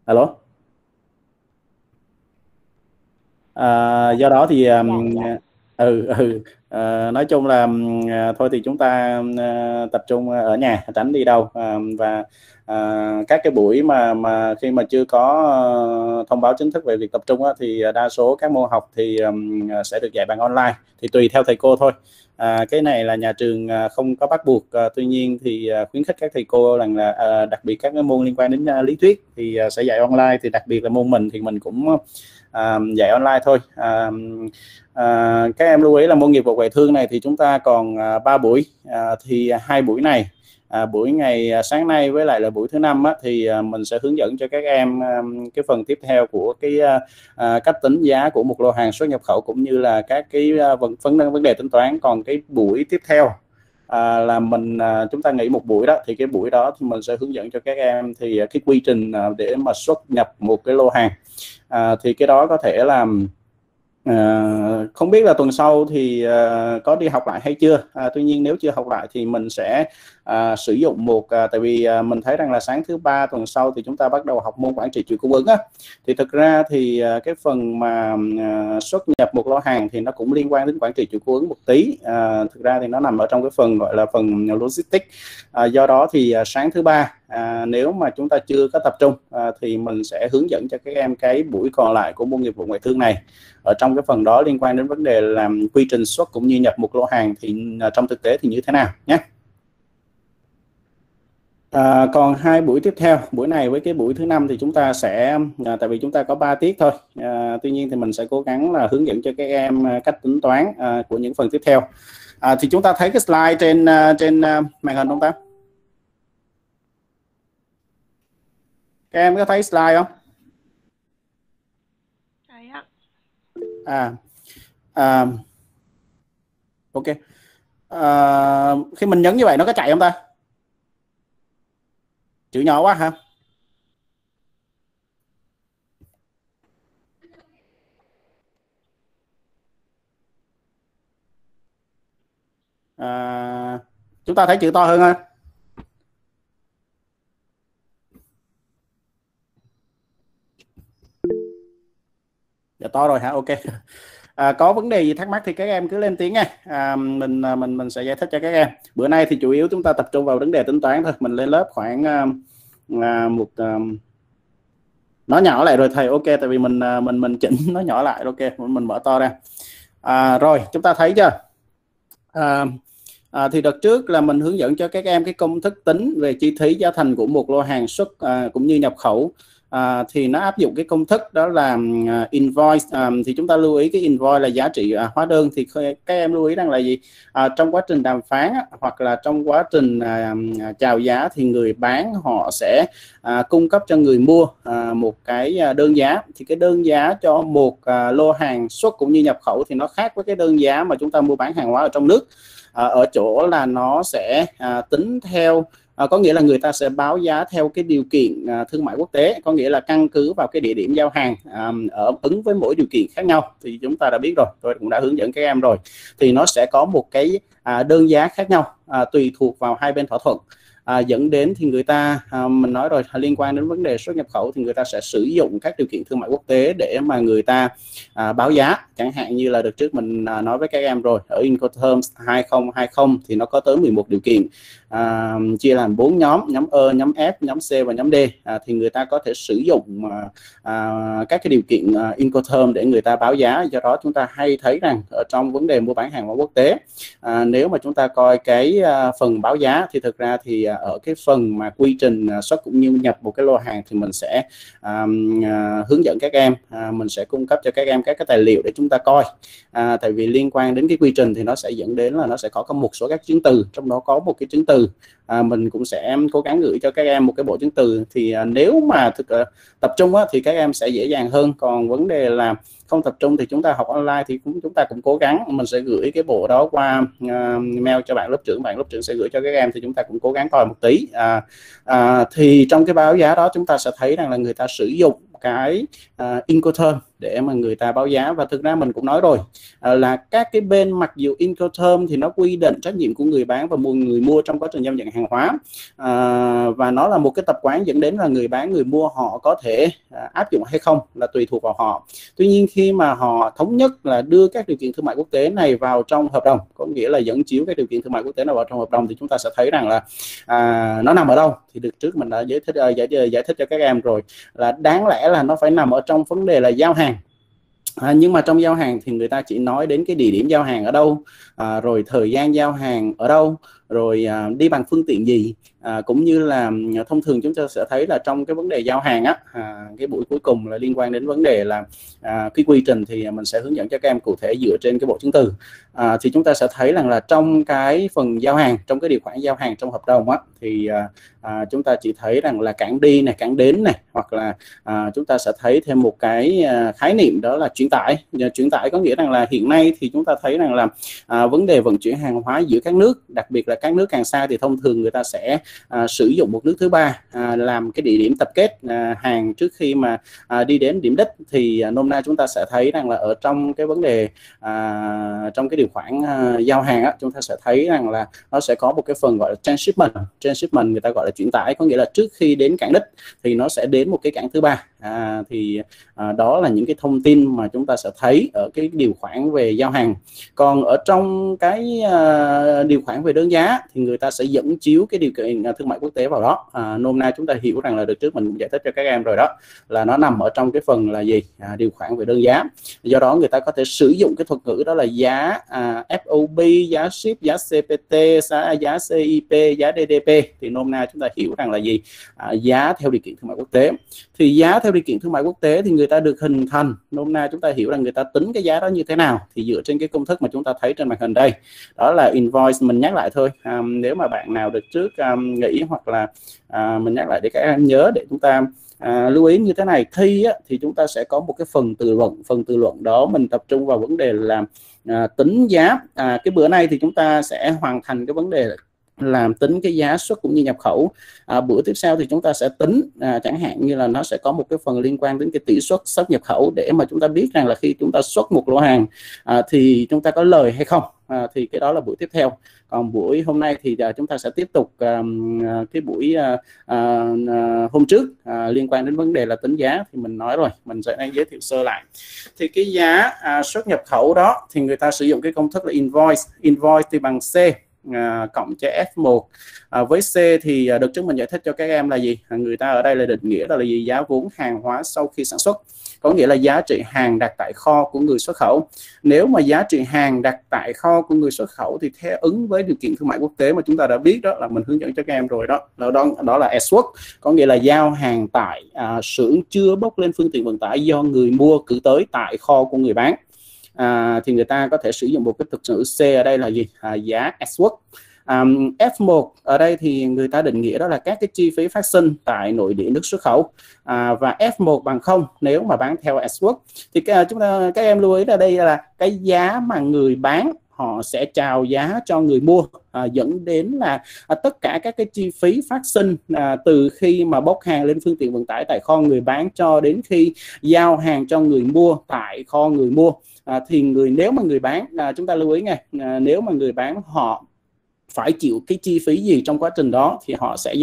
Alo. Do đó thì Dạ dạ. nói chung là thôi thì chúng ta tập trung ở nhà, tránh đi đâu, và các cái buổi mà khi mà chưa có thông báo chính thức về việc tập trung á, thì đa số các môn học thì sẽ được dạy bằng online, thì tùy theo thầy cô thôi. Cái này là nhà trường không có bắt buộc, tuy nhiên thì khuyến khích các thầy cô rằng là đặc biệt các cái môn liên quan đến lý thuyết thì sẽ dạy online, thì đặc biệt là môn mình thì mình cũng dạy online thôi. Các em lưu ý là môn nghiệp vụ ngoại thương này thì chúng ta còn 3 buổi, thì 2 buổi này, buổi ngày sáng nay với lại là buổi thứ năm á, thì mình sẽ hướng dẫn cho các em cái phần tiếp theo của cái cách tính giá của một lô hàng xuất nhập khẩu, cũng như là các cái vấn đề tính toán. Còn cái buổi tiếp theo là chúng ta nghỉ một buổi đó, thì cái buổi đó thì mình sẽ hướng dẫn cho các em thì cái quy trình để mà xuất nhập một cái lô hàng. Thì cái đó có thể là không biết là tuần sau thì có đi học lại hay chưa. Tuy nhiên nếu chưa học lại thì mình sẽ sử dụng tại vì mình thấy rằng là sáng thứ ba tuần sau thì chúng ta bắt đầu học môn quản trị chuỗi cung ứng á. Thì thực ra thì cái phần mà xuất nhập một lô hàng thì nó cũng liên quan đến quản trị chuỗi cung ứng một tí. Thực ra thì nó nằm ở trong cái phần gọi là phần logistics. Do đó thì sáng thứ ba, nếu mà chúng ta chưa có tập trung thì mình sẽ hướng dẫn cho các em cái buổi còn lại của môn nghiệp vụ ngoại thương này. Ở trong cái phần đó liên quan đến vấn đề làm quy trình xuất cũng như nhập một lô hàng thì trong thực tế thì như thế nào nhé. Còn 2 buổi tiếp theo, buổi này với cái buổi thứ năm thì chúng ta sẽ tại vì chúng ta có 3 tiết thôi, tuy nhiên thì mình sẽ cố gắng là hướng dẫn cho các em cách tính toán của những phần tiếp theo. Thì chúng ta thấy cái slide trên màn hình không ta? Các em có thấy slide không? Thấy ạ. Ok. Khi mình nhấn như vậy nó có chạy không ta? Chữ nhỏ quá hả? Chúng ta thấy chữ to hơn ha? Dạ to rồi hả? Ok. Có vấn đề gì thắc mắc thì các em cứ lên tiếng nha. Mình sẽ giải thích cho các em. Bữa nay thì chủ yếu chúng ta tập trung vào vấn đề tính toán thôi. Mình lên lớp khoảng nó nhỏ lại rồi thầy. Ok, tại vì mình chỉnh nó nhỏ lại. Ok, mình mở to ra. Rồi chúng ta thấy chưa? Thì đợt trước là mình hướng dẫn cho các em cái công thức tính về chi phí giá thành của một lô hàng xuất cũng như nhập khẩu. Thì nó áp dụng cái công thức đó là invoice. Thì chúng ta lưu ý cái invoice là giá trị hóa đơn. Thì các em lưu ý rằng là gì? Trong quá trình đàm phán hoặc là trong quá trình chào giá thì người bán họ sẽ cung cấp cho người mua một cái đơn giá. Thì cái đơn giá cho một lô hàng xuất cũng như nhập khẩu thì nó khác với cái đơn giá mà chúng ta mua bán hàng hóa ở trong nước, ở chỗ là nó sẽ tính theo, có nghĩa là người ta sẽ báo giá theo cái điều kiện thương mại quốc tế, có nghĩa là căn cứ vào cái địa điểm giao hàng ở ứng với mỗi điều kiện khác nhau. Thì chúng ta đã biết rồi, tôi cũng đã hướng dẫn các em rồi, thì nó sẽ có một cái đơn giá khác nhau tùy thuộc vào hai bên thỏa thuận. Dẫn đến thì người ta mình nói rồi, liên quan đến vấn đề xuất nhập khẩu thì người ta sẽ sử dụng các điều kiện thương mại quốc tế để mà người ta báo giá. Chẳng hạn như là đợt trước mình nói với các em rồi, ở Incoterms 2020 thì nó có tới 11 điều kiện, chia làm 4 nhóm: nhóm E, nhóm F, nhóm C và nhóm D. Thì người ta có thể sử dụng các cái điều kiện Incoterms để người ta báo giá. Do đó chúng ta hay thấy rằng ở trong vấn đề mua bán hàng hóa quốc tế, nếu mà chúng ta coi cái phần báo giá thì thực ra thì ở cái phần mà quy trình xuất cũng như nhập một cái lô hàng thì mình sẽ hướng dẫn các em, mình sẽ cung cấp cho các em các cái tài liệu để chúng ta coi. Tại vì liên quan đến cái quy trình thì nó sẽ dẫn đến là nó sẽ có một số các chứng từ, trong đó có một cái chứng từ mình cũng sẽ cố gắng gửi cho các em một cái bộ chứng từ. Thì nếu mà tập trung thì các em sẽ dễ dàng hơn. Còn vấn đề là không tập trung thì chúng ta học online thì chúng ta cũng cố gắng, mình sẽ gửi cái bộ đó qua mail cho bạn lớp trưởng sẽ gửi cho các em, thì chúng ta cũng cố gắng coi một tí. Thì trong cái báo giá đó chúng ta sẽ thấy rằng là người ta sử dụng cái Incoterms để mà người ta báo giá. Và thực ra mình cũng nói rồi là các cái bên mặc dù Incoterm thì nó quy định trách nhiệm của người bán và người mua trong quá trình giao nhận hàng hóa, và nó là một cái tập quán dẫn đến là người bán người mua họ có thể áp dụng hay không là tùy thuộc vào họ. Tuy nhiên khi mà họ thống nhất là đưa các điều kiện thương mại quốc tế này vào trong hợp đồng, có nghĩa là dẫn chiếu các điều kiện thương mại quốc tế nào vào trong hợp đồng, thì chúng ta sẽ thấy rằng là nó nằm ở đâu. Thì được trước mình đã giải thích cho các em rồi, là đáng lẽ là nó phải nằm ở trong vấn đề là giao hàng. Nhưng mà trong giao hàng thì người ta chỉ nói đến cái địa điểm giao hàng ở đâu, rồi thời gian giao hàng ở đâu, rồi đi bằng phương tiện gì, cũng như là thông thường chúng ta sẽ thấy là trong cái vấn đề giao hàng á, cái buổi cuối cùng là liên quan đến vấn đề là cái quy trình, thì mình sẽ hướng dẫn cho các em cụ thể dựa trên cái bộ chứng từ. Thì chúng ta sẽ thấy rằng là trong cái phần giao hàng, trong cái điều khoản giao hàng trong hợp đồng á, thì chúng ta chỉ thấy rằng là cảng đi này, cảng đến này, hoặc là chúng ta sẽ thấy thêm một cái khái niệm đó là chuyển tải. Chuyển tải có nghĩa rằng là hiện nay thì chúng ta thấy rằng là vấn đề vận chuyển hàng hóa giữa các nước, đặc biệt là các nước càng xa, thì thông thường người ta sẽ sử dụng một nước thứ ba làm cái địa điểm tập kết hàng trước khi mà đi đến điểm đích. Thì nôm na chúng ta sẽ thấy rằng là ở trong cái vấn đề trong cái điều khoản giao hàng á, chúng ta sẽ thấy rằng là nó sẽ có một cái phần gọi là transshipment. Transshipment người ta gọi là chuyển tải, có nghĩa là trước khi đến cảng đích thì nó sẽ đến một cái cảng thứ ba. Đó là những cái thông tin mà chúng ta sẽ thấy ở cái điều khoản về giao hàng. Còn ở trong cái điều khoản về đơn giá thì người ta sẽ dẫn chiếu cái điều kiện thương mại quốc tế vào đó. Nôm na chúng ta hiểu rằng là được trước mình cũng giải thích cho các em rồi đó, là nó nằm ở trong cái phần là gì, điều khoản về đơn giá. Do đó người ta có thể sử dụng cái thuật ngữ đó là giá FOB, giá ship, giá CPT, giá CIP, giá DDP. Thì nôm na chúng ta hiểu rằng là gì, giá theo điều kiện thương mại quốc tế. Thì giá theo điều kiện thương mại quốc tế thì người ta được hình thành, nôm na chúng ta hiểu rằng người ta tính cái giá đó như thế nào, thì dựa trên cái công thức mà chúng ta thấy trên màn hình đây, đó là invoice. Mình nhắc lại thôi, nếu mà bạn nào được trước nghĩ, hoặc là mình nhắc lại để các em nhớ, để chúng ta lưu ý như thế này. Thi á, thì chúng ta sẽ có một cái phần từ luận. Phần từ luận đó mình tập trung vào vấn đề là tính giá. Cái bữa nay thì chúng ta sẽ hoàn thành cái vấn đề làm tính cái giá xuất cũng như nhập khẩu. Bữa tiếp theo thì chúng ta sẽ tính chẳng hạn như là nó sẽ có một cái phần liên quan đến cái tỷ suất xuất nhập khẩu, để mà chúng ta biết rằng là khi chúng ta xuất một lô hàng thì chúng ta có lời hay không. Thì cái đó là buổi tiếp theo. Còn buổi hôm nay thì chúng ta sẽ tiếp tục cái buổi hôm trước liên quan đến vấn đề là tính giá. Thì mình nói rồi, mình sẽ đang giới thiệu sơ lại. Thì cái giá xuất nhập khẩu đó thì người ta sử dụng cái công thức là invoice. Invoice thì bằng C cộng cho F1. Với C thì được trước mình giải thích cho các em là gì, người ta ở đây là định nghĩa là gì, giá vốn hàng hóa sau khi sản xuất, có nghĩa là giá trị hàng đặt tại kho của người xuất khẩu. Nếu mà giá trị hàng đặt tại kho của người xuất khẩu thì theo ứng với điều kiện thương mại quốc tế mà chúng ta đã biết, đó là mình hướng dẫn cho các em rồi đó, đó là S-work, có nghĩa là giao hàng tại xưởng chưa bốc lên phương tiện vận tải do người mua cử tới tại kho của người bán. Thì người ta có thể sử dụng một cái thuật ngữ C ở đây là gì, giá S-work. F1 ở đây thì người ta định nghĩa đó là các cái chi phí phát sinh tại nội địa nước xuất khẩu, và F1 bằng 0 nếu mà bán theo S-work. Thì các em lưu ý là đây là cái giá mà người bán họ sẽ chào giá cho người mua, dẫn đến là tất cả các cái chi phí phát sinh từ khi mà bốc hàng lên phương tiện vận tải tại kho người bán cho đến khi giao hàng cho người mua tại kho người mua. Thì nếu mà người bán, chúng ta lưu ý nghe, nếu mà người bán họ phải chịu cái chi phí gì trong quá trình đó thì họ sẽ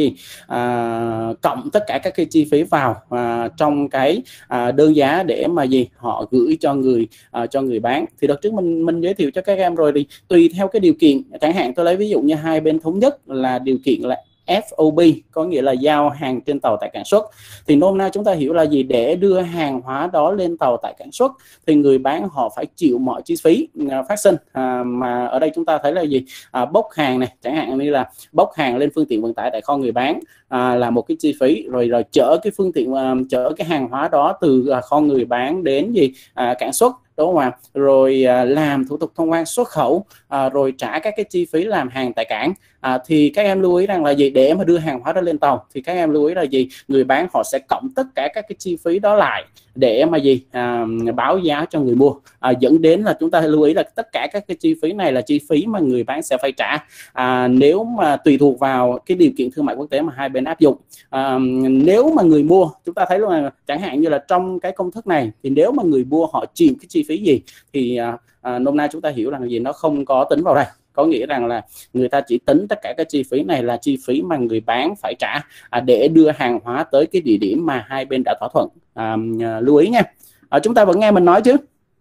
cộng tất cả các cái chi phí vào trong cái đơn giá để mà họ gửi cho người bán. Thì đợt trước mình giới thiệu cho các em rồi, thì tùy theo cái điều kiện, chẳng hạn tôi lấy ví dụ như hai bên thống nhất là điều kiện là FOB, có nghĩa là giao hàng trên tàu tại cảng xuất. Thì nôm na chúng ta hiểu là gì, để đưa hàng hóa đó lên tàu tại cảng xuất thì người bán họ phải chịu mọi chi phí phát sinh, mà ở đây chúng ta thấy là gì, bốc hàng này, chẳng hạn như là bốc hàng lên phương tiện vận tải tại kho người bán là một cái chi phí, rồi chở cái phương tiện chở cái hàng hóa đó từ kho người bán đến cảng xuất, đúng không ạ? Rồi làm thủ tục thông quan xuất khẩu, rồi trả các cái chi phí làm hàng tại cảng, thì các em lưu ý rằng là gì, để mà đưa hàng hóa đó lên tàu thì các em lưu ý là gì, người bán họ sẽ cộng tất cả các cái chi phí đó lại để mà gì, báo giá cho người mua, dẫn đến là chúng ta lưu ý là tất cả các cái chi phí này là chi phí mà người bán sẽ phải trả, nếu mà tùy thuộc vào cái điều kiện thương mại quốc tế mà hai bên áp dụng. Nếu mà người mua, chúng ta thấy là chẳng hạn như là trong cái công thức này thì nếu mà người mua họ chịu cái chi phí gì thì nôm na chúng ta hiểu rằng gì, nó không có tính vào đây, có nghĩa rằng là người ta chỉ tính tất cả các chi phí này là chi phí mà người bán phải trả để đưa hàng hóa tới cái địa điểm mà hai bên đã thỏa thuận. Lưu ý nha. Chúng ta vẫn nghe mình nói chứ?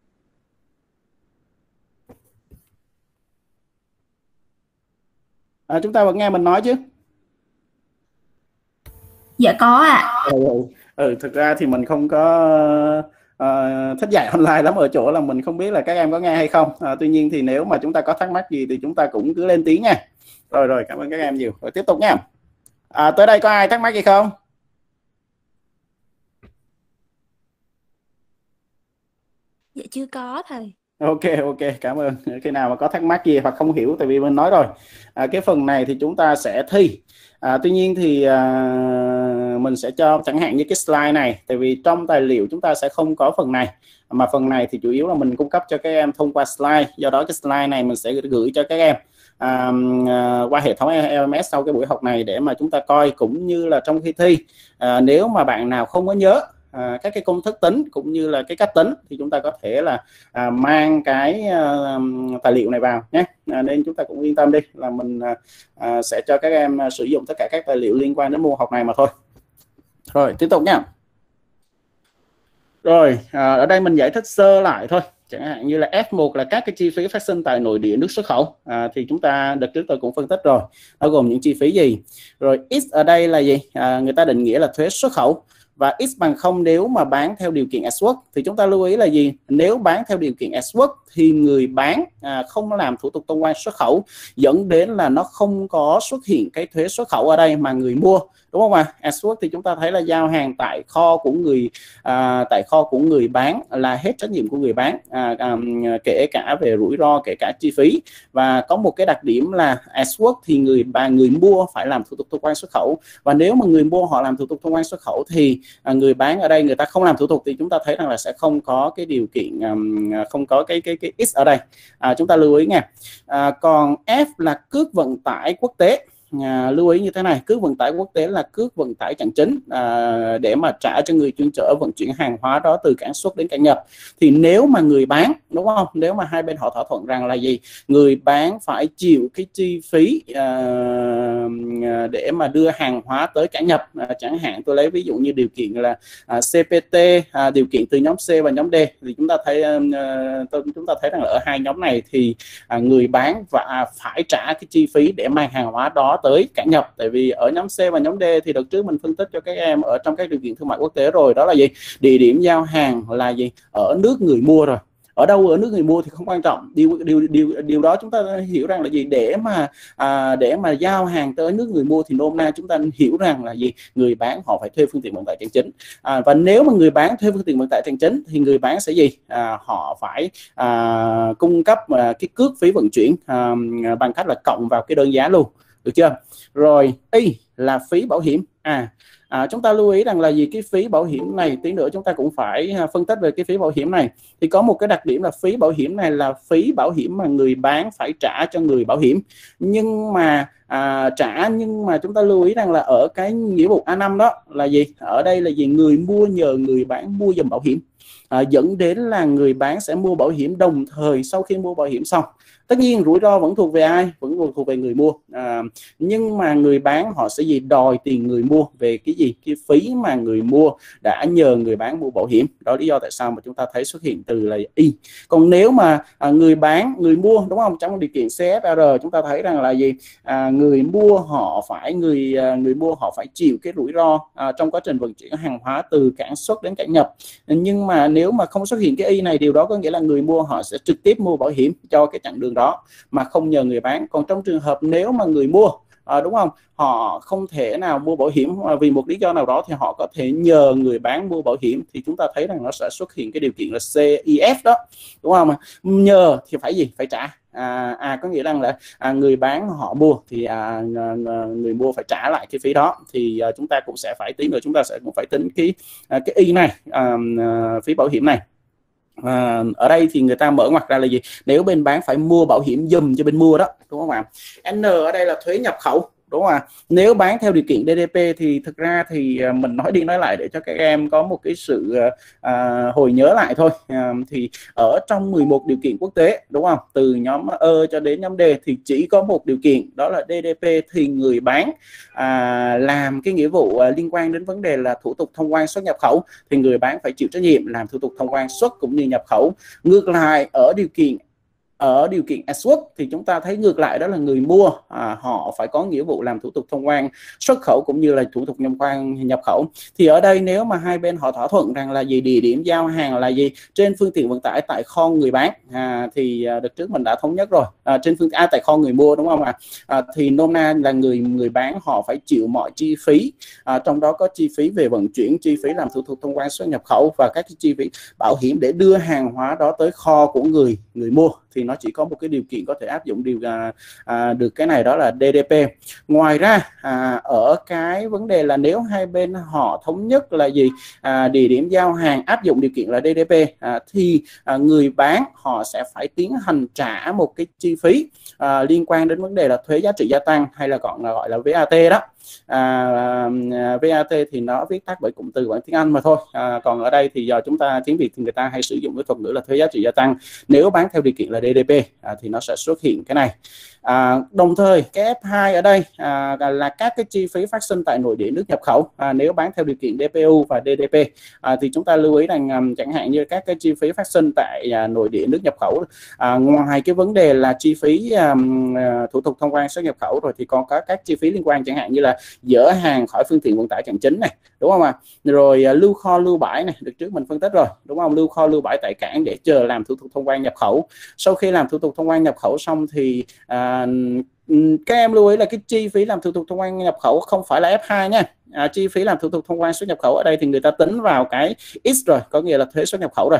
Chúng ta vẫn nghe mình nói chứ? Dạ có ạ. Thực ra thì mình không có thích dạy online lắm, ở chỗ là mình không biết là các em có nghe hay không. Tuy nhiên thì nếu mà chúng ta có thắc mắc gì thì chúng ta cũng cứ lên tiếng nha. Rồi cảm ơn các em nhiều. Rồi tiếp tục nha. Tới đây có ai thắc mắc gì không? Dạ chưa có thầy. Ok, cảm ơn. Khi nào mà có thắc mắc gì hoặc không hiểu, tại vì mình nói rồi, cái phần này thì chúng ta sẽ thi. Tuy nhiên thì mình sẽ cho chẳng hạn như cái slide này, tại vì trong tài liệu chúng ta sẽ không có phần này, mà phần này thì chủ yếu là mình cung cấp cho các em thông qua slide. Do đó cái slide này mình sẽ gửi cho các em qua hệ thống LMS sau cái buổi học này để mà chúng ta coi, cũng như là trong khi thi nếu mà bạn nào không có nhớ các cái công thức tính cũng như là cái cách tính thì chúng ta có thể là mang cái tài liệu này vào nhé. Nên chúng ta cũng yên tâm đi, là mình sẽ cho các em sử dụng tất cả các tài liệu liên quan đến môn học này mà thôi. Rồi tiếp tục nha. Rồi ở đây mình giải thích sơ lại thôi, chẳng hạn như là F1 là các cái chi phí phát sinh tại nội địa nước xuất khẩu, thì chúng ta đợt trước tôi cũng phân tích rồi, nó gồm những chi phí gì. Rồi X ở đây là gì, người ta định nghĩa là thuế xuất khẩu, và x bằng 0 nếu mà bán theo điều kiện S-work. Thì chúng ta lưu ý là gì, nếu bán theo điều kiện S-work thì người bán không làm thủ tục thông quan xuất khẩu, dẫn đến là nó không có xuất hiện cái thuế xuất khẩu ở đây mà người mua, đúng không ạ? S-work thì chúng ta thấy là giao hàng tại kho của người bán là hết trách nhiệm của người bán, kể cả về rủi ro, kể cả chi phí. Và có một cái đặc điểm là S-work thì người mua phải làm thủ tục thông quan xuất khẩu, và nếu mà người mua họ làm thủ tục thông quan xuất khẩu thì người bán ở đây người ta không làm thủ tục, thì chúng ta thấy rằng là sẽ không có cái điều kiện, không có cái X ở đây, chúng ta lưu ý nha. Còn F là cước vận tải quốc tế. Lưu ý như thế này, cước vận tải quốc tế là cước vận tải chặng chính để mà trả cho người chuyên chở vận chuyển hàng hóa đó từ cảng xuất đến cảng nhập. Thì nếu mà người bán, đúng không, nếu mà hai bên họ thỏa thuận rằng là gì, người bán phải chịu cái chi phí để mà đưa hàng hóa tới cảng nhập, chẳng hạn tôi lấy ví dụ như điều kiện là CPT, điều kiện từ nhóm C và nhóm D, thì chúng ta thấy rằng là ở hai nhóm này thì người bán và phải trả cái chi phí để mang hàng hóa đó tới cảng nhập. Tại vì ở nhóm C và nhóm D thì đợt trước mình phân tích cho các em ở trong các điều kiện thương mại quốc tế rồi, đó là gì, địa điểm giao hàng là gì, ở nước người mua rồi. Ở đâu ở nước người mua thì không quan trọng, điều đó chúng ta hiểu rằng là gì, để mà giao hàng tới nước người mua thì nôm na chúng ta hiểu rằng là gì, người bán họ phải thuê phương tiện vận tải chân chính, và nếu mà người bán thuê phương tiện vận tải chân chính thì người bán sẽ gì, họ phải cung cấp cái cước phí vận chuyển bằng cách là cộng vào cái đơn giá luôn, được chưa? Rồi Y là phí bảo hiểm. Chúng ta lưu ý rằng là gì, cái phí bảo hiểm này tí nữa chúng ta cũng phải phân tích về cái phí bảo hiểm này. Thì có một cái đặc điểm là phí bảo hiểm này là phí bảo hiểm mà người bán phải trả cho người bảo hiểm, nhưng mà chúng ta lưu ý rằng là ở cái nghĩa vụ A5 đó là gì, ở đây là gì, người mua nhờ người bán mua giùm bảo hiểm, dẫn đến là người bán sẽ mua bảo hiểm, đồng thời sau khi mua bảo hiểm xong, tất nhiên rủi ro vẫn thuộc về ai, vẫn thuộc về người mua, nhưng mà người bán họ sẽ gì, đòi tiền người mua về cái gì, cái phí mà người mua đã nhờ người bán mua bảo hiểm. Đó lý do tại sao mà chúng ta thấy xuất hiện từ là Y. Còn nếu mà người mua, đúng không, trong điều kiện CFR chúng ta thấy rằng là gì, người mua họ phải chịu cái rủi ro trong quá trình vận chuyển hàng hóa từ cảng xuất đến cảng nhập. Nhưng mà nếu mà không xuất hiện cái Y này, điều đó có nghĩa là người mua họ sẽ trực tiếp mua bảo hiểm cho cái chặng đường đó mà không nhờ người bán. Còn trong trường hợp nếu mà người mua đúng không? Họ không thể nào mua bảo hiểm vì một lý do nào đó thì họ có thể nhờ người bán mua bảo hiểm, thì chúng ta thấy rằng nó sẽ xuất hiện cái điều kiện là CIF đó, đúng không? Nhờ thì phải gì? Phải trả. Có nghĩa rằng là người bán họ mua thì người mua phải trả lại cái phí đó, thì chúng ta cũng sẽ phải tính, rồi chúng ta sẽ cũng phải tính cái y này, phí bảo hiểm này. Ở đây thì người ta mở ngoặc ra là gì? Nếu bên bán phải mua bảo hiểm dùm cho bên mua đó, đúng không ạ? N ở đây là thuế nhập khẩu, đúng không ạ? Nếu bán theo điều kiện DDP thì thực ra thì mình nói đi nói lại để cho các em có một cái sự hồi nhớ lại thôi. Thì ở trong 11 điều kiện quốc tế, đúng không, từ nhóm E cho đến nhóm D thì chỉ có một điều kiện, đó là DDP thì người bán làm cái nghĩa vụ liên quan đến vấn đề là thủ tục thông quan xuất nhập khẩu thì người bán phải chịu trách nhiệm làm thủ tục thông quan xuất cũng như nhập khẩu. Ngược lại ở điều kiện S-Work thì chúng ta thấy ngược lại, đó là người mua họ phải có nghĩa vụ làm thủ tục thông quan xuất khẩu cũng như là thủ tục nhập khẩu. Thì ở đây nếu mà hai bên họ thỏa thuận rằng là gì, địa điểm giao hàng là gì, trên phương tiện vận tải tại kho người bán, thì đợt trước mình đã thống nhất rồi, trên phương tại kho người mua, đúng không ạ? Thì nôm na là người bán họ phải chịu mọi chi phí, trong đó có chi phí về vận chuyển, chi phí làm thủ tục thông quan xuất nhập khẩu và các chi phí bảo hiểm để đưa hàng hóa đó tới kho của người mua. Thì nó chỉ có một cái điều kiện có thể áp dụng được cái này, đó là DDP. Ngoài ra ở cái vấn đề là nếu hai bên họ thống nhất là gì, địa điểm giao hàng áp dụng điều kiện là DDP, thì người bán họ sẽ phải tiến hành trả một cái chi phí liên quan đến vấn đề là thuế giá trị gia tăng, hay là còn gọi là VAT đó. VAT thì nó viết tắt bởi cụm từ bằng tiếng Anh mà thôi. Còn ở đây thì giờ chúng ta tiếng Việt thì người ta hay sử dụng cái thuật ngữ là thuế giá trị gia tăng. Nếu bán theo điều kiện là DDP thì nó sẽ xuất hiện cái này. Đồng thời cái F2 ở đây là các cái chi phí phát sinh tại nội địa nước nhập khẩu. Nếu bán theo điều kiện DPU và DDP thì chúng ta lưu ý rằng chẳng hạn như các cái chi phí phát sinh tại nội địa nước nhập khẩu, ngoài cái vấn đề là chi phí thủ tục thông quan xuất nhập khẩu rồi thì còn có các chi phí liên quan, chẳng hạn như là dỡ hàng khỏi phương tiện vận tải cảng chính này, đúng không ạ? Rồi lưu kho lưu bãi này, được trước mình phân tích rồi, đúng không? Lưu kho lưu bãi tại cảng để chờ làm thủ tục thông quan nhập khẩu. Sau khi làm thủ tục thông quan nhập khẩu xong thì các em lưu ý là cái chi phí làm thủ tục thông quan nhập khẩu không phải là F2 nha. Chi phí làm thủ tục thông quan xuất nhập khẩu ở đây thì người ta tính vào cái X rồi, có nghĩa là thuế xuất nhập khẩu rồi.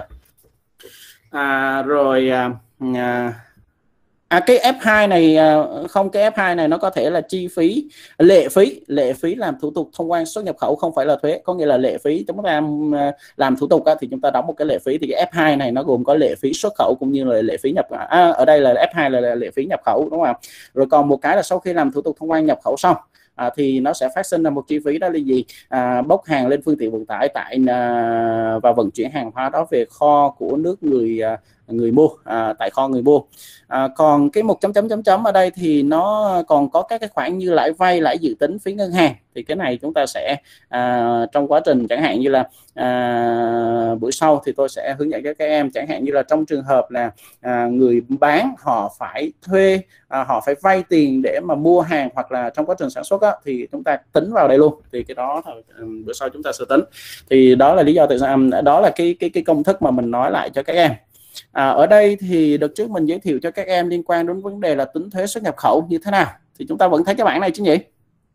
Cái F2 này không, cái F2 này nó có thể là chi phí lệ phí làm thủ tục thông quan xuất nhập khẩu, không phải là thuế, có nghĩa là lệ phí chúng ta làm thủ tục thì chúng ta đóng một cái lệ phí, thì cái F2 này nó gồm có lệ phí xuất khẩu cũng như là lệ phí nhập ở đây là F2 là lệ phí nhập khẩu, đúng không? Rồi còn một cái là sau khi làm thủ tục thông quan nhập khẩu xong thì nó sẽ phát sinh ra một chi phí, đó là gì? Bốc hàng lên phương tiện vận tải và vận chuyển hàng hóa đó về kho của nước người mua, tại kho người mua. Còn cái một chấm ở đây thì nó còn có các cái khoản như lãi vay, lãi dự tính, phí ngân hàng. Thì cái này chúng ta sẽ trong quá trình chẳng hạn như là buổi sau thì tôi sẽ hướng dẫn cho các em, chẳng hạn như là trong trường hợp là người bán họ phải thuê, họ phải vay tiền để mà mua hàng, hoặc là trong quá trình sản xuất thì chúng ta tính vào đây luôn. Thì cái đó bữa sau chúng ta sẽ tính. Thì đó là lý do tại sao, đó là cái công thức mà mình nói lại cho các em. Ở đây thì đợt trước mình giới thiệu cho các em liên quan đến vấn đề là tính thuế xuất nhập khẩu như thế nào, thì chúng ta vẫn thấy cái bảng này chứ nhỉ?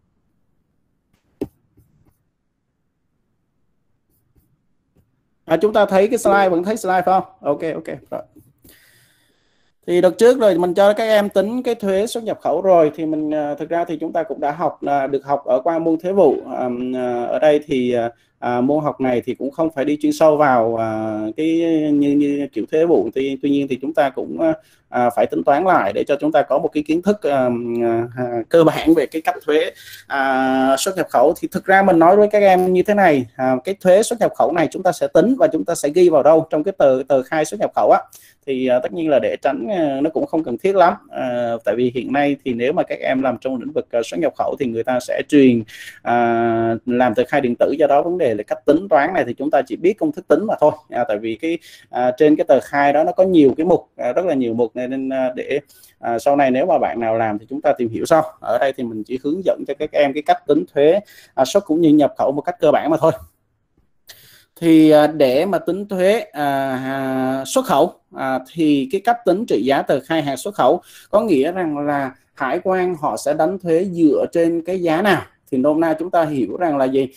Chúng ta thấy cái slide, vẫn thấy slide phải không? Ok rồi. Thì đợt trước rồi mình cho các em tính cái thuế xuất nhập khẩu rồi, thì mình thực ra thì chúng ta cũng đã được học ở qua môn thuế vụ. Ở đây thì môn học này thì cũng không phải đi chuyên sâu vào cái như kiểu thuế vụ, tuy nhiên thì chúng ta cũng phải tính toán lại để cho chúng ta có một cái kiến thức cơ bản về cái cách thuế xuất nhập khẩu. Thì thực ra mình nói với các em như thế này, cái thuế xuất nhập khẩu này chúng ta sẽ tính và chúng ta sẽ ghi vào đâu trong cái tờ khai xuất nhập khẩu thì tất nhiên là để tránh nó cũng không cần thiết lắm, tại vì hiện nay thì nếu mà các em làm trong lĩnh vực xuất nhập khẩu thì người ta sẽ truyền làm tờ khai điện tử, do đó vấn đề là cách tính toán này thì chúng ta chỉ biết công thức tính mà thôi. Tại vì cái trên cái tờ khai đó nó có nhiều cái mục, rất là nhiều mục này, nên để sau này nếu mà bạn nào làm thì chúng ta tìm hiểu sau. Ở đây thì mình chỉ hướng dẫn cho các em cái cách tính thuế xuất cũng như nhập khẩu một cách cơ bản mà thôi. Thì để mà tính thuế xuất khẩu thì cái cách tính trị giá tờ khai hàng xuất khẩu có nghĩa rằng là hải quan họ sẽ đánh thuế dựa trên cái giá nào? Thì nôm na chúng ta hiểu rằng là gì,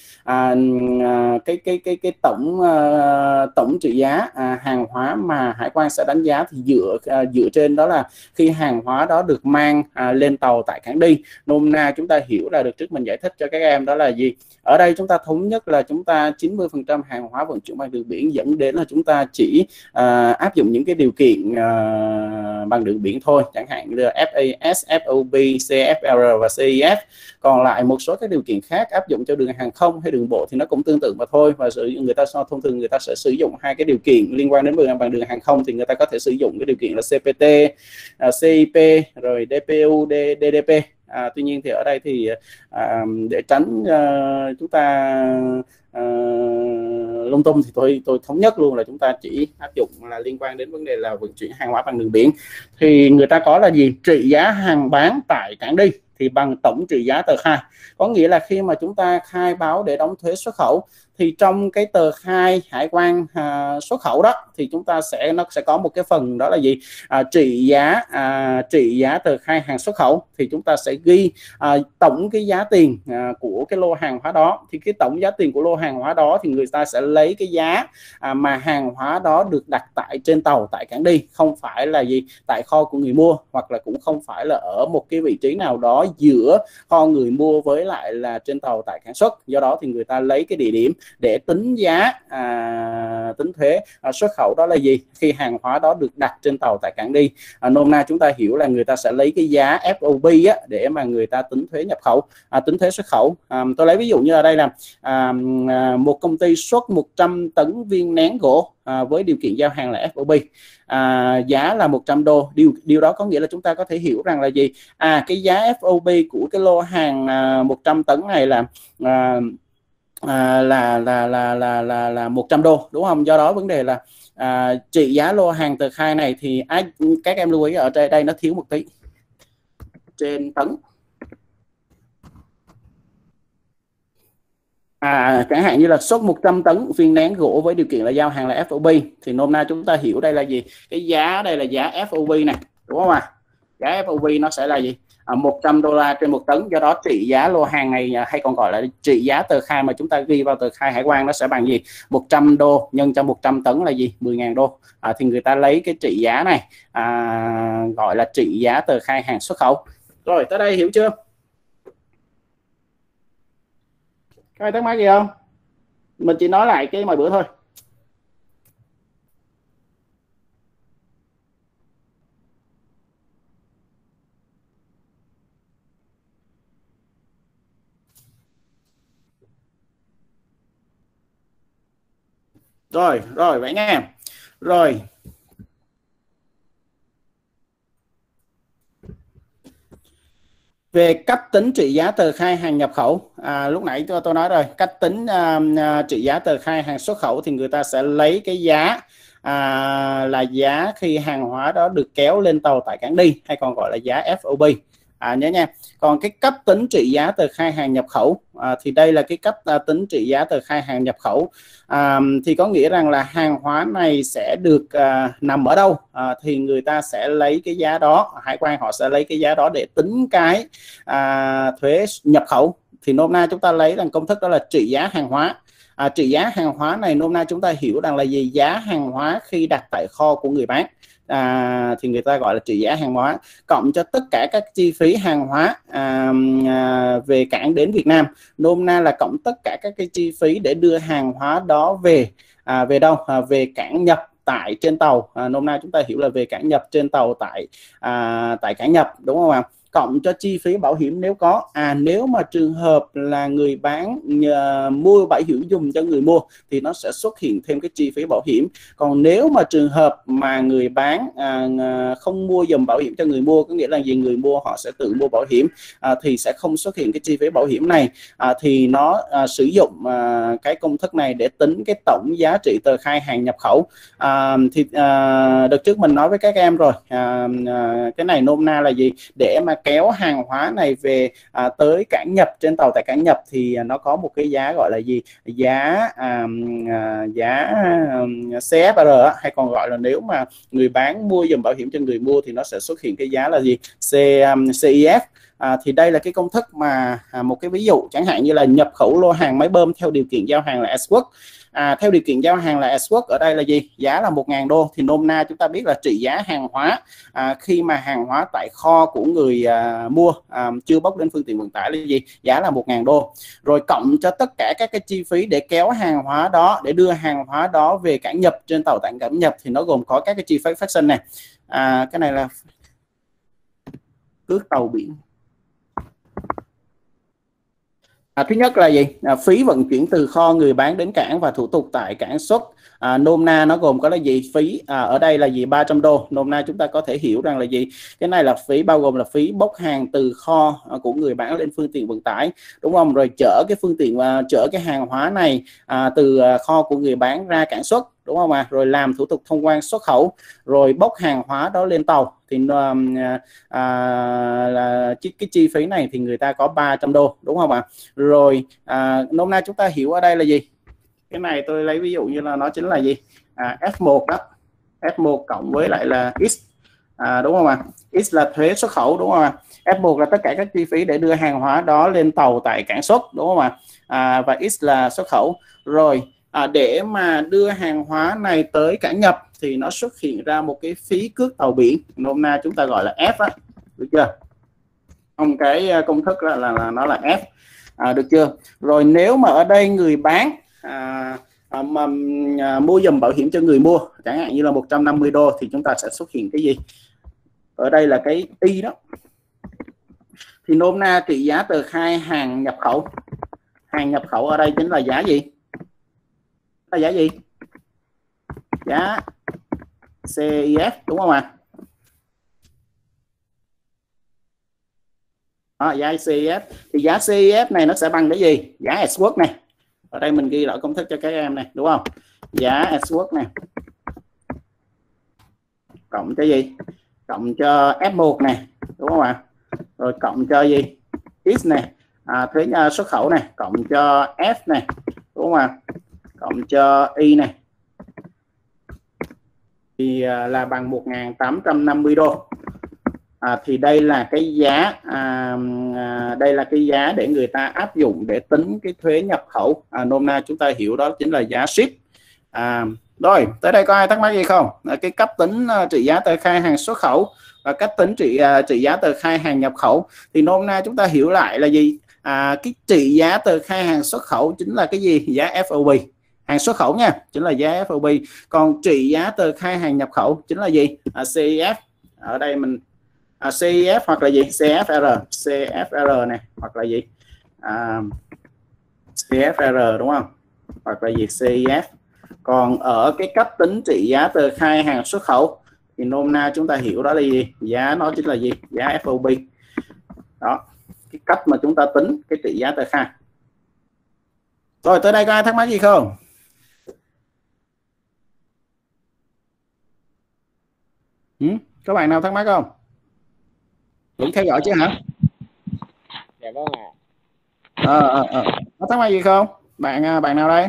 cái tổng trị giá hàng hóa mà hải quan sẽ đánh giá thì dựa trên đó là khi hàng hóa đó được mang lên tàu tại cảng đi. Nôm na chúng ta hiểu là được trước mình giải thích cho các em đó là gì, ở đây chúng ta thống nhất là chúng ta 90% hàng hóa vận chuyển bằng đường biển, dẫn đến là chúng ta chỉ áp dụng những cái điều kiện bằng đường biển thôi, chẳng hạn như FAS, FOB, CFR và CIF. Còn lại một số các điều kiện khác áp dụng cho đường hàng không hay đường bộ thì nó cũng tương tự mà thôi, và người ta thông thường người ta sẽ sử dụng hai cái điều kiện liên quan đến bằng đường hàng không thì người ta có thể sử dụng cái điều kiện là CPT, CIP rồi DPU, DDP. Tuy nhiên thì ở đây thì để tránh chúng ta lung tung thì tôi thống nhất luôn là chúng ta chỉ áp dụng là liên quan đến vấn đề là vận chuyển hàng hóa bằng đường biển. Thì người ta có là gì, trị giá hàng bán tại cảng đi thì bằng tổng trị giá tờ khai. Có nghĩa là khi mà chúng ta khai báo để đóng thuế xuất khẩu thì trong cái tờ khai hải quan xuất khẩu đó thì chúng ta nó sẽ có một cái phần đó là gì, trị giá tờ khai hàng xuất khẩu, thì chúng ta sẽ ghi tổng cái giá tiền của cái lô hàng hóa đó. Thì cái tổng giá tiền của lô hàng hóa đó thì người ta sẽ lấy cái giá mà hàng hóa đó được đặt tại trên tàu tại cảng đi, không phải là gì tại kho của người mua, hoặc là cũng không phải là ở một cái vị trí nào đó giữa kho người mua với lại là trên tàu tại cảng xuất. Do đó thì người ta lấy cái địa điểm để tính giá tính thuế xuất khẩu đó là gì, khi hàng hóa đó được đặt trên tàu tại cảng đi. Nôm na chúng ta hiểu là người ta sẽ lấy cái giá FOB để mà người ta tính thuế nhập khẩu, tính thuế xuất khẩu. Tôi lấy ví dụ như ở đây là một công ty xuất 100 tấn viên nén gỗ với điều kiện giao hàng là FOB, giá là 100 đô. Điều đó có nghĩa là chúng ta có thể hiểu rằng là gì, cái giá FOB của cái lô hàng 100 tấn này là 100 đô, đúng không? Do đó vấn đề là trị giá lô hàng tờ khai này thì các em lưu ý ở đây nó thiếu một tí trên tấn. Chẳng hạn như là xuất 100 tấn viên nén gỗ với điều kiện là giao hàng là FOB thì nôm na chúng ta hiểu đây là gì, cái giá đây là giá FOB này, đúng không ạ? Giá FOB nó sẽ là gì, 100 đô la trên một tấn. Do đó trị giá lô hàng này hay còn gọi là trị giá tờ khai mà chúng ta ghi vào tờ khai hải quan nó sẽ bằng gì, 100 đô nhân cho 100 tấn là gì, 10.000 đô. Thì người ta lấy cái trị giá này gọi là trị giá tờ khai hàng xuất khẩu. Rồi tới đây hiểu chưa? Có ai thắc mắc gì không? Mình chỉ nói lại cái mọi bữa thôi. Rồi vậy nghe. Rồi về cách tính trị giá tờ khai hàng nhập khẩu, lúc nãy tôi nói rồi, cách tính trị giá tờ khai hàng xuất khẩu thì người ta sẽ lấy cái giá là giá khi hàng hóa đó được kéo lên tàu tại cảng đi, hay còn gọi là giá FOB. Nhớ nha. Còn cái cách tính trị giá tờ khai hàng nhập khẩu thì đây là cái cách tính trị giá tờ khai hàng nhập khẩu, thì có nghĩa rằng là hàng hóa này sẽ được nằm ở đâu thì người ta sẽ lấy cái giá đó, hải quan họ sẽ lấy cái giá đó để tính cái thuế nhập khẩu. Thì nôm na chúng ta lấy rằng công thức đó là trị giá hàng hóa. Trị giá hàng hóa này nôm na chúng ta hiểu rằng là gì, giá hàng hóa khi đặt tại kho của người bán. Thì người ta gọi là trị giá hàng hóa, cộng cho tất cả các chi phí hàng hóa về cảng đến Việt Nam. Nôm na là cộng tất cả các cái chi phí để đưa hàng hóa đó về đâu, về cảng nhập tại trên tàu. Nôm na chúng ta hiểu là về cảng nhập trên tàu tại cảng nhập, đúng không ạ? Cộng cho chi phí bảo hiểm nếu có. Nếu mà trường hợp là người bán mua bảo hiểm dùng cho người mua thì nó sẽ xuất hiện thêm cái chi phí bảo hiểm. Còn nếu mà trường hợp mà người bán không mua dùm bảo hiểm cho người mua, có nghĩa là gì, người mua họ sẽ tự mua bảo hiểm, thì sẽ không xuất hiện cái chi phí bảo hiểm này. Thì nó sử dụng cái công thức này để tính cái tổng giá trị tờ khai hàng nhập khẩu. Thì đợt trước mình nói với các em rồi, cái này nôm na là gì, để mà kéo hàng hóa này về tới cảng nhập, trên tàu tại cảng nhập thì nó có một cái giá gọi là gì, giá CFR, hay còn gọi là nếu mà người bán mua dùm bảo hiểm cho người mua thì nó sẽ xuất hiện cái giá là gì, CIF. Thì đây là cái công thức mà một cái ví dụ chẳng hạn như là nhập khẩu lô hàng máy bơm theo điều kiện giao hàng là S-Work. Theo điều kiện giao hàng là S-Work ở đây là gì, giá là 1.000 đô, thì nôm na chúng ta biết là trị giá hàng hóa khi mà hàng hóa tại kho của người mua chưa bốc đến phương tiện vận tải là gì, giá là 1.000 đô, rồi cộng cho tất cả các cái chi phí để kéo hàng hóa đó, để đưa hàng hóa đó về cảng nhập, trên tàu tại cảng nhập thì nó gồm có các cái chi phí phát sinh này. Cái này là cước tàu biển. Thứ nhất là gì, phí vận chuyển từ kho người bán đến cảng và thủ tục tại cảng xuất. Nôm na nó gồm có là gì, phí ở đây là gì, 300 đô. Nôm na chúng ta có thể hiểu rằng là gì, cái này là phí bao gồm là phí bốc hàng từ kho của người bán lên phương tiện vận tải, đúng không, rồi chở cái phương tiện chở cái hàng hóa này từ kho của người bán ra cảng xuất, đúng không rồi làm thủ tục thông quan xuất khẩu, rồi bốc hàng hóa đó lên tàu thì là cái chi phí này thì người ta có 300 đô, đúng không Rồi nôm na chúng ta hiểu ở đây là gì, cái này tôi lấy ví dụ như là nó chính là gì, F1 đó, F1 cộng với lại là X, đúng không X là thuế xuất khẩu, đúng không F1 là tất cả các chi phí để đưa hàng hóa đó lên tàu tại cảng xuất, đúng không và X là xuất khẩu. Rồi để mà đưa hàng hóa này tới cảng nhập thì nó xuất hiện ra một cái phí cước tàu biển, nôm na chúng ta gọi là F được chưa, trong cái công thức là nó là F, được chưa. Rồi nếu mà ở đây người bán mua dùm bảo hiểm cho người mua chẳng hạn như là 150 đô thì chúng ta sẽ xuất hiện cái gì, ở đây là cái Y đó, thì nôm na trị giá tờ khai hàng nhập khẩu. Hàng nhập khẩu ở đây chính là giá gì, là giá gì, giá CIF, đúng không giá CIF thì giá CIF này nó sẽ bằng cái gì, giá S-Work này, ở đây mình ghi lại công thức cho các em này, đúng không, giá S-Work này cộng cho gì, cộng cho F1 này, đúng không rồi cộng cho gì, X này, thuế xuất khẩu này, cộng cho F này, đúng không cộng cho Y này thì là bằng 1.850 đô. Thì đây là cái giá đây là cái giá để người ta áp dụng để tính cái thuế nhập khẩu, nôm na chúng ta hiểu đó chính là giá ship. Rồi tới đây có ai thắc mắc gì không, cái cách tính trị giá tờ khai hàng xuất khẩu và cách tính trị giá tờ khai hàng nhập khẩu thì nôm na chúng ta hiểu lại là gì, cái trị giá tờ khai hàng xuất khẩu chính là cái gì, giá FOB, hàng xuất khẩu nha, chính là giá FOB, còn trị giá tờ khai hàng nhập khẩu chính là gì, CIF, ở đây mình CIF hoặc là gì, CFR này, hoặc là gì, CFR, đúng không, hoặc là gì, CIF. Còn ở cái cách tính trị giá tờ khai hàng xuất khẩu thì nôm na chúng ta hiểu đó là gì, giá nó chính là gì, giá FOB đó, cái cách mà chúng ta tính cái trị giá tờ khai. Rồi tới đây có ai thắc mắc gì không? Có bạn nào thắc mắc không? Vẫn theo dõi chứ hả? Dạ vâng ạ. Có thắc mắc gì không? Bạn nào đây?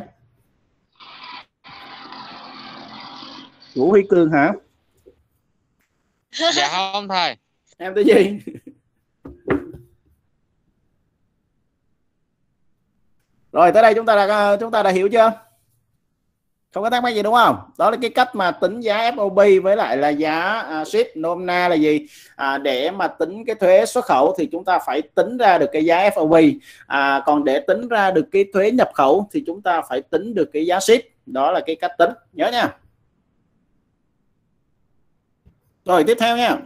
Vũ Huy Cương hả? Dạ không thầy. Em tên gì? Rồi tới đây chúng ta đã hiểu chưa? Không có thắc mắc gì đúng không? Đó là cái cách mà tính giá FOB với lại là giá ship, nôm na là gì? Để mà tính cái thuế xuất khẩu thì chúng ta phải tính ra được cái giá FOB. Còn để tính ra được cái thuế nhập khẩu thì chúng ta phải tính được cái giá ship. Đó là cái cách tính, nhớ nha. Rồi tiếp theo nha.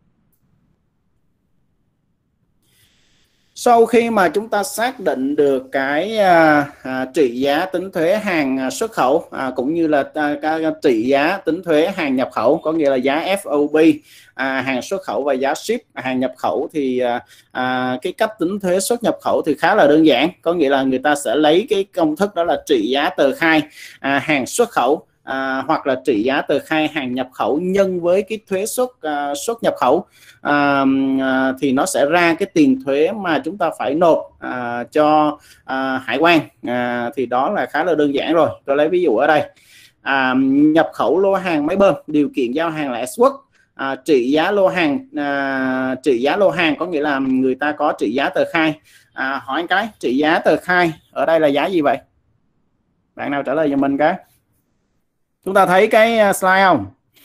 Sau khi mà chúng ta xác định được cái trị giá tính thuế hàng xuất khẩu cũng như là cái trị giá tính thuế hàng nhập khẩu, có nghĩa là giá FOB hàng xuất khẩu và giá ship hàng nhập khẩu, thì cái cách tính thuế xuất nhập khẩu thì khá là đơn giản, có nghĩa là người ta sẽ lấy cái công thức đó là trị giá tờ khai hàng xuất khẩu hoặc là trị giá tờ khai hàng nhập khẩu nhân với cái thuế xuất nhập khẩu, thì nó sẽ ra cái tiền thuế mà chúng ta phải nộp cho hải quan. Thì đó là khá là đơn giản rồi. Tôi lấy ví dụ ở đây, nhập khẩu lô hàng máy bơm, điều kiện giao hàng là S-Work. Trị giá lô hàng có nghĩa là người ta có trị giá tờ khai. Hỏi cái trị giá tờ khai ở đây là giá gì vậy? Bạn nào trả lời cho mình cái. Chúng ta thấy cái slide không?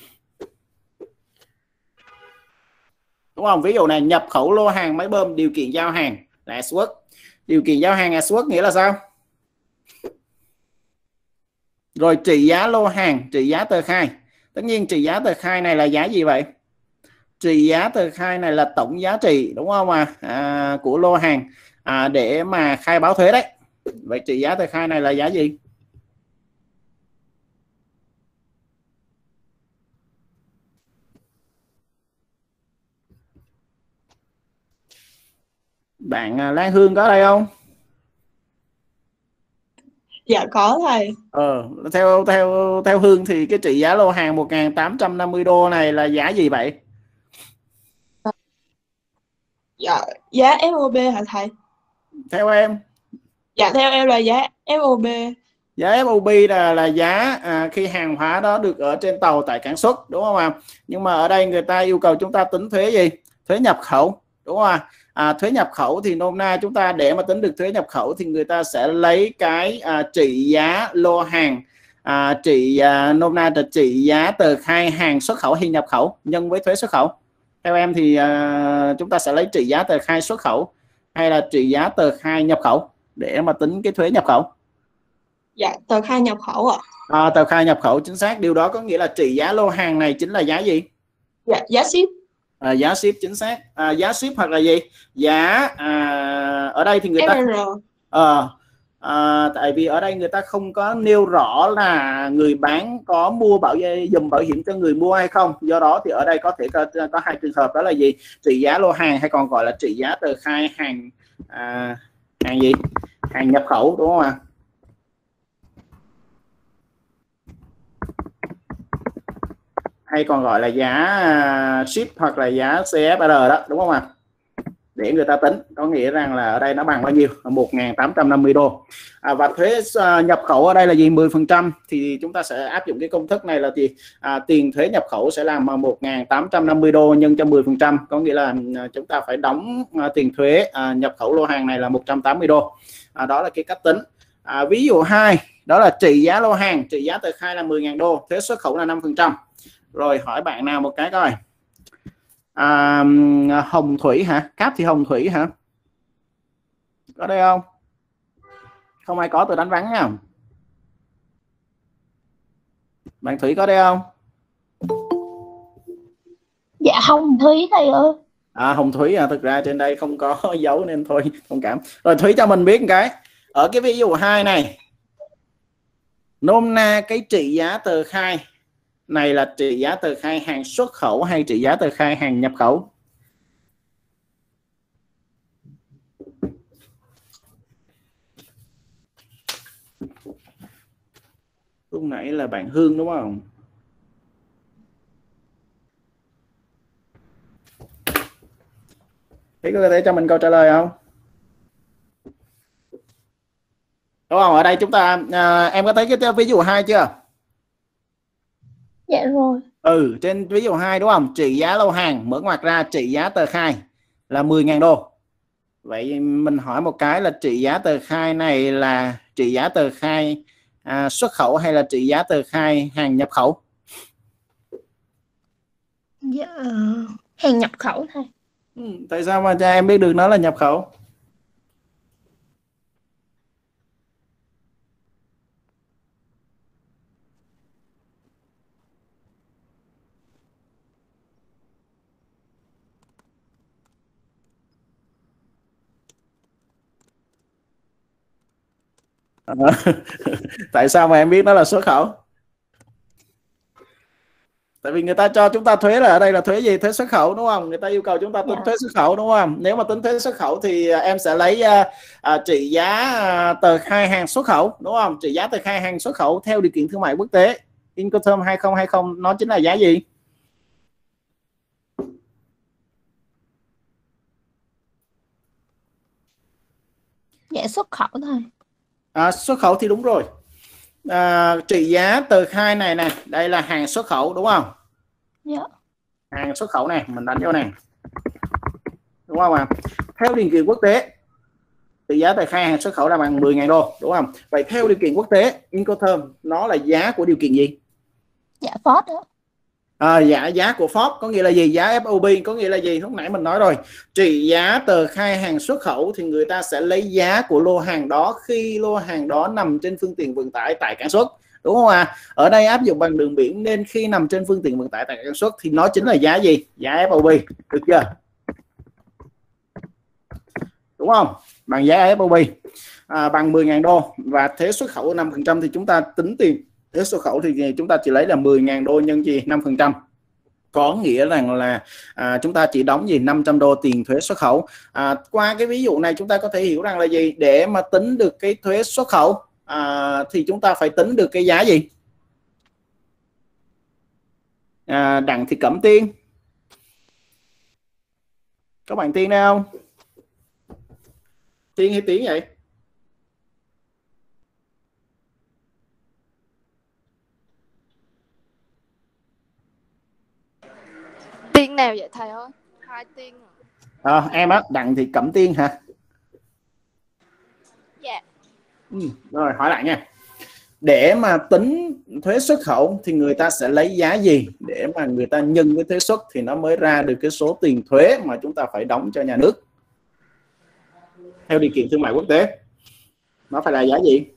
Đúng không? Ví dụ này, nhập khẩu lô hàng máy bơm, điều kiện giao hàng là S-Work. Điều kiện giao hàng S-Work nghĩa là sao? Rồi trị giá lô hàng, trị giá tờ khai. Tất nhiên trị giá tờ khai này là giá gì vậy? Trị giá tờ khai này là tổng giá trị, đúng không của lô hàng để mà khai báo thuế đấy. Vậy trị giá tờ khai này là giá gì? Bạn Lan Hương có đây không? Dạ có thầy. Theo Hương thì cái trị giá lô hàng 1.850 đô này là giá gì vậy? Dạ giá FOB hả thầy? Theo em? Dạ theo em là giá FOB. Giá FOB là giá khi hàng hóa đó được ở trên tàu tại cảng xuất, đúng không ạ? Nhưng mà ở đây người ta yêu cầu chúng ta tính thuế gì? Thuế nhập khẩu, đúng không ạ? Thuế nhập khẩu thì nôm na chúng ta để mà tính được thuế nhập khẩu thì người ta sẽ lấy cái trị giá lô hàng, nôm na là trị giá tờ khai hàng xuất khẩu hay nhập khẩu nhân với thuế xuất khẩu. Theo em thì chúng ta sẽ lấy trị giá tờ khai xuất khẩu hay là trị giá tờ khai nhập khẩu để mà tính cái thuế nhập khẩu? Dạ tờ khai nhập khẩu ạ. Tờ khai nhập khẩu, chính xác. Điều đó có nghĩa là trị giá lô hàng này chính là giá gì? Dạ giá ship. Giá ship, chính xác. Giá ship hoặc là gì? Giá ở đây thì người ta tại vì ở đây người ta không có nêu rõ là người bán có mua dùm bảo hiểm cho người mua hay không. Do đó thì ở đây có thể có hai trường hợp, đó là gì? Trị giá lô hàng hay còn gọi là trị giá tờ khai hàng gì? Hàng nhập khẩu, đúng không ạ? Hay còn gọi là giá ship hoặc là giá CFR đó, đúng không ạ? Để người ta tính, có nghĩa rằng là ở đây nó bằng bao nhiêu? 1.850 đô. Và thuế nhập khẩu ở đây là gì? 10%. Thì chúng ta sẽ áp dụng cái công thức này là tiền thuế nhập khẩu sẽ là 1.850 đô nhân cho 10%, có nghĩa là chúng ta phải đóng tiền thuế nhập khẩu lô hàng này là 180 đô. Đó là cái cách tính. Ví dụ 2, đó là trị giá lô hàng, trị giá tờ khai là 10.000 đô, thuế xuất khẩu là 5%. Rồi hỏi bạn nào một cái coi. Hồng Thủy hả? Cáp thì Hồng Thủy hả? Có đây không? Không ai có tôi đánh vắng nha. Bạn Thủy có đây không? Dạ Hồng Thủy thầy ơi. Hồng Thủy thực ra trên đây không có dấu nên thôi thông cảm. Rồi Thủy cho mình biết một cái. Ở cái ví dụ 2 này, nôm na cái trị giá tờ khai này là trị giá tờ khai hàng xuất khẩu hay trị giá tờ khai hàng nhập khẩu? Lúc nãy là bạn Hương đúng không? Thế có thể cho mình câu trả lời không? Đúng không? Ở đây chúng ta em có thấy cái ví dụ 2 chưa? Dạ rồi. Trên ví dụ 2 đúng không? Trị giá lô hàng mở ngoặc ra trị giá tờ khai là 10.000 đô. Vậy mình hỏi một cái là trị giá tờ khai này là trị giá tờ khai xuất khẩu hay là trị giá tờ khai hàng nhập khẩu? Dạ hàng nhập khẩu thôi. Tại sao mà cho em biết được nó là nhập khẩu? Tại sao mà em biết nó là xuất khẩu? Tại vì người ta cho chúng ta thuế là ở đây là thuế gì? Thuế xuất khẩu đúng không? Người ta yêu cầu chúng ta tính thuế xuất khẩu đúng không? Nếu mà tính thuế xuất khẩu thì em sẽ lấy trị giá tờ khai hàng xuất khẩu đúng không? Trị giá tờ khai hàng xuất khẩu theo điều kiện thương mại quốc tế. Incoterm 2020 nó chính là giá gì? Dạ xuất khẩu thôi. Xuất khẩu thì đúng rồi. Trị giá tờ khai này đây là hàng xuất khẩu đúng không? Dạ. Hàng xuất khẩu này mình đánh vô này, đúng không ạ? Theo điều kiện quốc tế trị giá tờ khai hàng xuất khẩu là bằng 10.000 đô đúng không? Vậy theo điều kiện quốc tế Incoterm nó là giá của điều kiện gì? Dạ Ford đó. Giá của Ford có nghĩa là gì? Giá FOB có nghĩa là gì? Lúc nãy mình nói rồi, trị giá tờ khai hàng xuất khẩu thì người ta sẽ lấy giá của lô hàng đó khi lô hàng đó nằm trên phương tiện vận tải tại cảng xuất, đúng không ạ? Ở đây áp dụng bằng đường biển nên khi nằm trên phương tiện vận tải tại cảng xuất thì nó chính là giá gì? Giá FOB, được chưa? Đúng không? Bằng giá FOB, bằng 10.000 đô và thuế xuất khẩu 5% thì chúng ta tính tiền thuế xuất khẩu thì chúng ta chỉ lấy là 10.000 đô nhân gì 5%, có nghĩa rằng là chúng ta chỉ đóng gì 500 đô tiền thuế xuất khẩu. Qua cái ví dụ này chúng ta có thể hiểu rằng là gì, để mà tính được cái thuế xuất khẩu thì chúng ta phải tính được cái giá gì? Đặng Thị Cẩm Tiên, các bạn Tiên đây không? Tiên hay Tiến vậy? Tiên nào vậy thầy ơi? Hai Tiên Em á, Đặng Thị Cẩm Tiên hả? Dạ. Rồi hỏi lại nha. Để mà tính thuế xuất khẩu thì người ta sẽ lấy giá gì để mà người ta nhân với thuế xuất thì nó mới ra được cái số tiền thuế mà chúng ta phải đóng cho nhà nước. Theo điều kiện thương mại quốc tế nó phải là giá gì?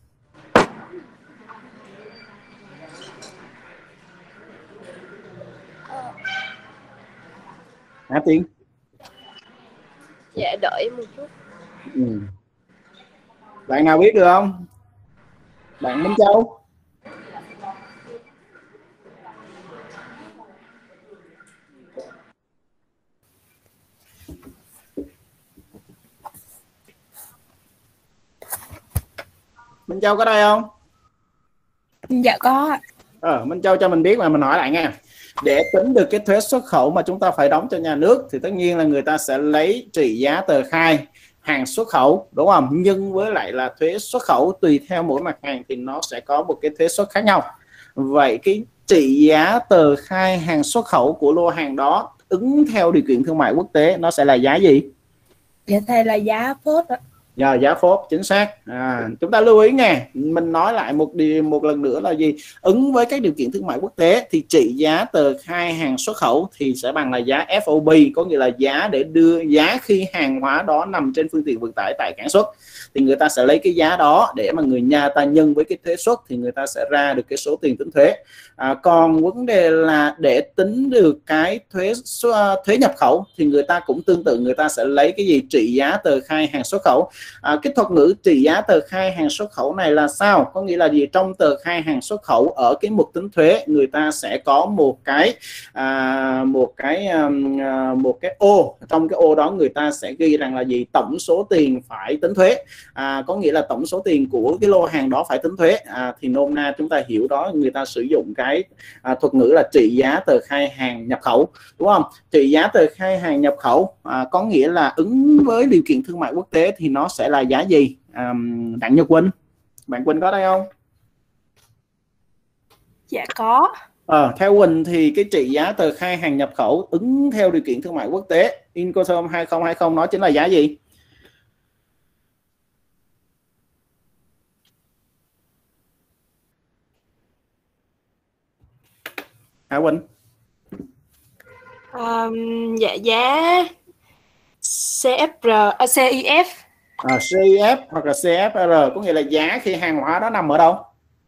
Hả Tiên? Dạ đợi một chút. Bạn nào biết được không? Bạn Minh Châu. Minh Châu có đây không? Dạ có. Minh Châu cho mình biết mà mình hỏi lại nha. Để tính được cái thuế xuất khẩu mà chúng ta phải đóng cho nhà nước thì tất nhiên là người ta sẽ lấy trị giá tờ khai hàng xuất khẩu, đúng không? Nhưng với lại là thuế xuất khẩu tùy theo mỗi mặt hàng thì nó sẽ có một cái thuế xuất khác nhau. Vậy cái trị giá tờ khai hàng xuất khẩu của lô hàng đó ứng theo điều kiện thương mại quốc tế nó sẽ là giá gì? Dạ thầy là giá phốt đó. Giá phốt, chính xác. Chúng ta lưu ý nghe, mình nói lại một lần nữa là gì? Ứng với các điều kiện thương mại quốc tế thì trị giá tờ khai hàng xuất khẩu thì sẽ bằng là giá FOB, có nghĩa là giá để đưa giá khi hàng hóa đó nằm trên phương tiện vận tải tại cảng xuất, thì người ta sẽ lấy cái giá đó để mà người nhà ta nhân với cái thuế suất thì người ta sẽ ra được cái số tiền tính thuế. Còn vấn đề là để tính được cái thuế nhập khẩu thì người ta cũng tương tự, người ta sẽ lấy cái gì? Trị giá tờ khai hàng xuất khẩu. Cái thuật ngữ trị giá tờ khai hàng xuất khẩu này là sao? Có nghĩa là gì? Trong tờ khai hàng xuất khẩu ở cái mục tính thuế người ta sẽ có một cái ô, trong cái ô đó người ta sẽ ghi rằng là gì? Tổng số tiền phải tính thuế, có nghĩa là tổng số tiền của cái lô hàng đó phải tính thuế. Thì nôm na chúng ta hiểu đó, người ta sử dụng cái thuật ngữ là trị giá tờ khai hàng nhập khẩu, đúng không? Trị giá tờ khai hàng nhập khẩu có nghĩa là ứng với điều kiện thương mại quốc tế thì nó sẽ là giá gì? Đặng Nhật Quỳnh, bạn Quỳnh có đây không? Dạ có. Theo Quỳnh thì cái trị giá tờ khai hàng nhập khẩu ứng theo điều kiện thương mại quốc tế Incoterm 2020 nó chính là giá gì? Hả Quỳnh? Dạ giá CFR, CIF. CIF hoặc là CFR có nghĩa là giá khi hàng hóa đó nằm ở đâu?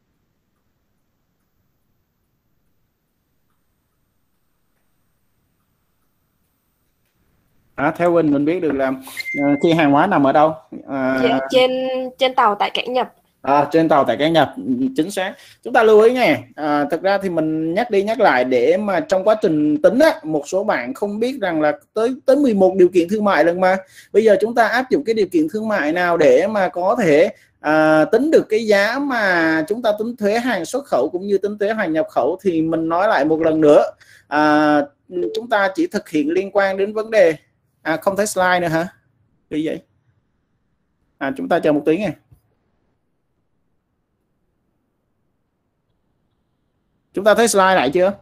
Theo Quỳnh mình biết được là khi hàng hóa nằm ở đâu? Dạ, trên tàu tại cảng nhập. Trên tàu tại cảng nhập, chính xác. Chúng ta lưu ý nghe, thực ra thì mình nhắc đi nhắc lại để mà trong quá trình tính á, một số bạn không biết rằng là tới 11 điều kiện thương mại lần mà. Bây giờ chúng ta áp dụng cái điều kiện thương mại nào để mà có thể tính được cái giá mà chúng ta tính thuế hàng xuất khẩu cũng như tính thuế hàng nhập khẩu, thì mình nói lại một lần nữa, chúng ta chỉ thực hiện liên quan đến vấn đề không thấy slide nữa hả? Vì vậy chúng ta chờ một tí nghe. Chúng ta thấy slide lại chưa?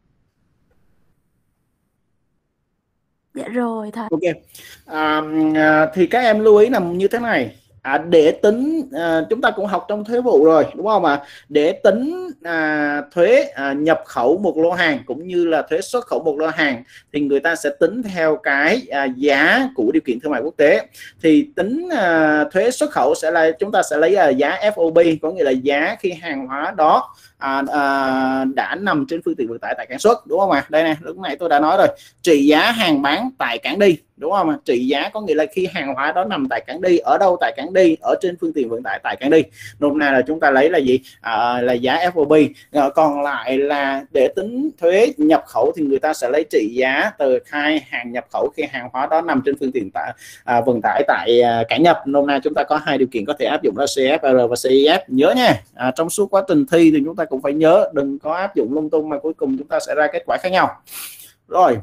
Dạ rồi thầy. Ok. Thì các em lưu ý là như thế này. Để tính, chúng ta cũng học trong thuế vụ rồi đúng không ạ? Để tính thuế nhập khẩu một lô hàng cũng như là thuế xuất khẩu một lô hàng thì người ta sẽ tính theo cái giá của điều kiện thương mại quốc tế. Thì tính thuế xuất khẩu sẽ là chúng ta sẽ lấy giá FOB, có nghĩa là giá khi hàng hóa đó đã nằm trên phương tiện vận tải tại cảng xuất, đúng không ạ? Đây này, lúc nãy tôi đã nói rồi, trị giá hàng bán tại cảng đi, đúng không ạ? Trị giá có nghĩa là khi hàng hóa đó nằm tại cảng đi, ở đâu tại cảng đi, ở trên phương tiện vận tải tại cảng đi. Nôm na là chúng ta lấy là gì? Là giá FOB. Còn lại là để tính thuế nhập khẩu thì người ta sẽ lấy trị giá tờ khai hàng nhập khẩu khi hàng hóa đó nằm trên phương tiện vận tải tại cảng nhập. Nôm na chúng ta có hai điều kiện có thể áp dụng là CFR và CIF, nhớ nha. Trong suốt quá trình thi thì chúng ta cũng phải nhớ, đừng có áp dụng lung tung mà cuối cùng chúng ta sẽ ra kết quả khác nhau. Rồi,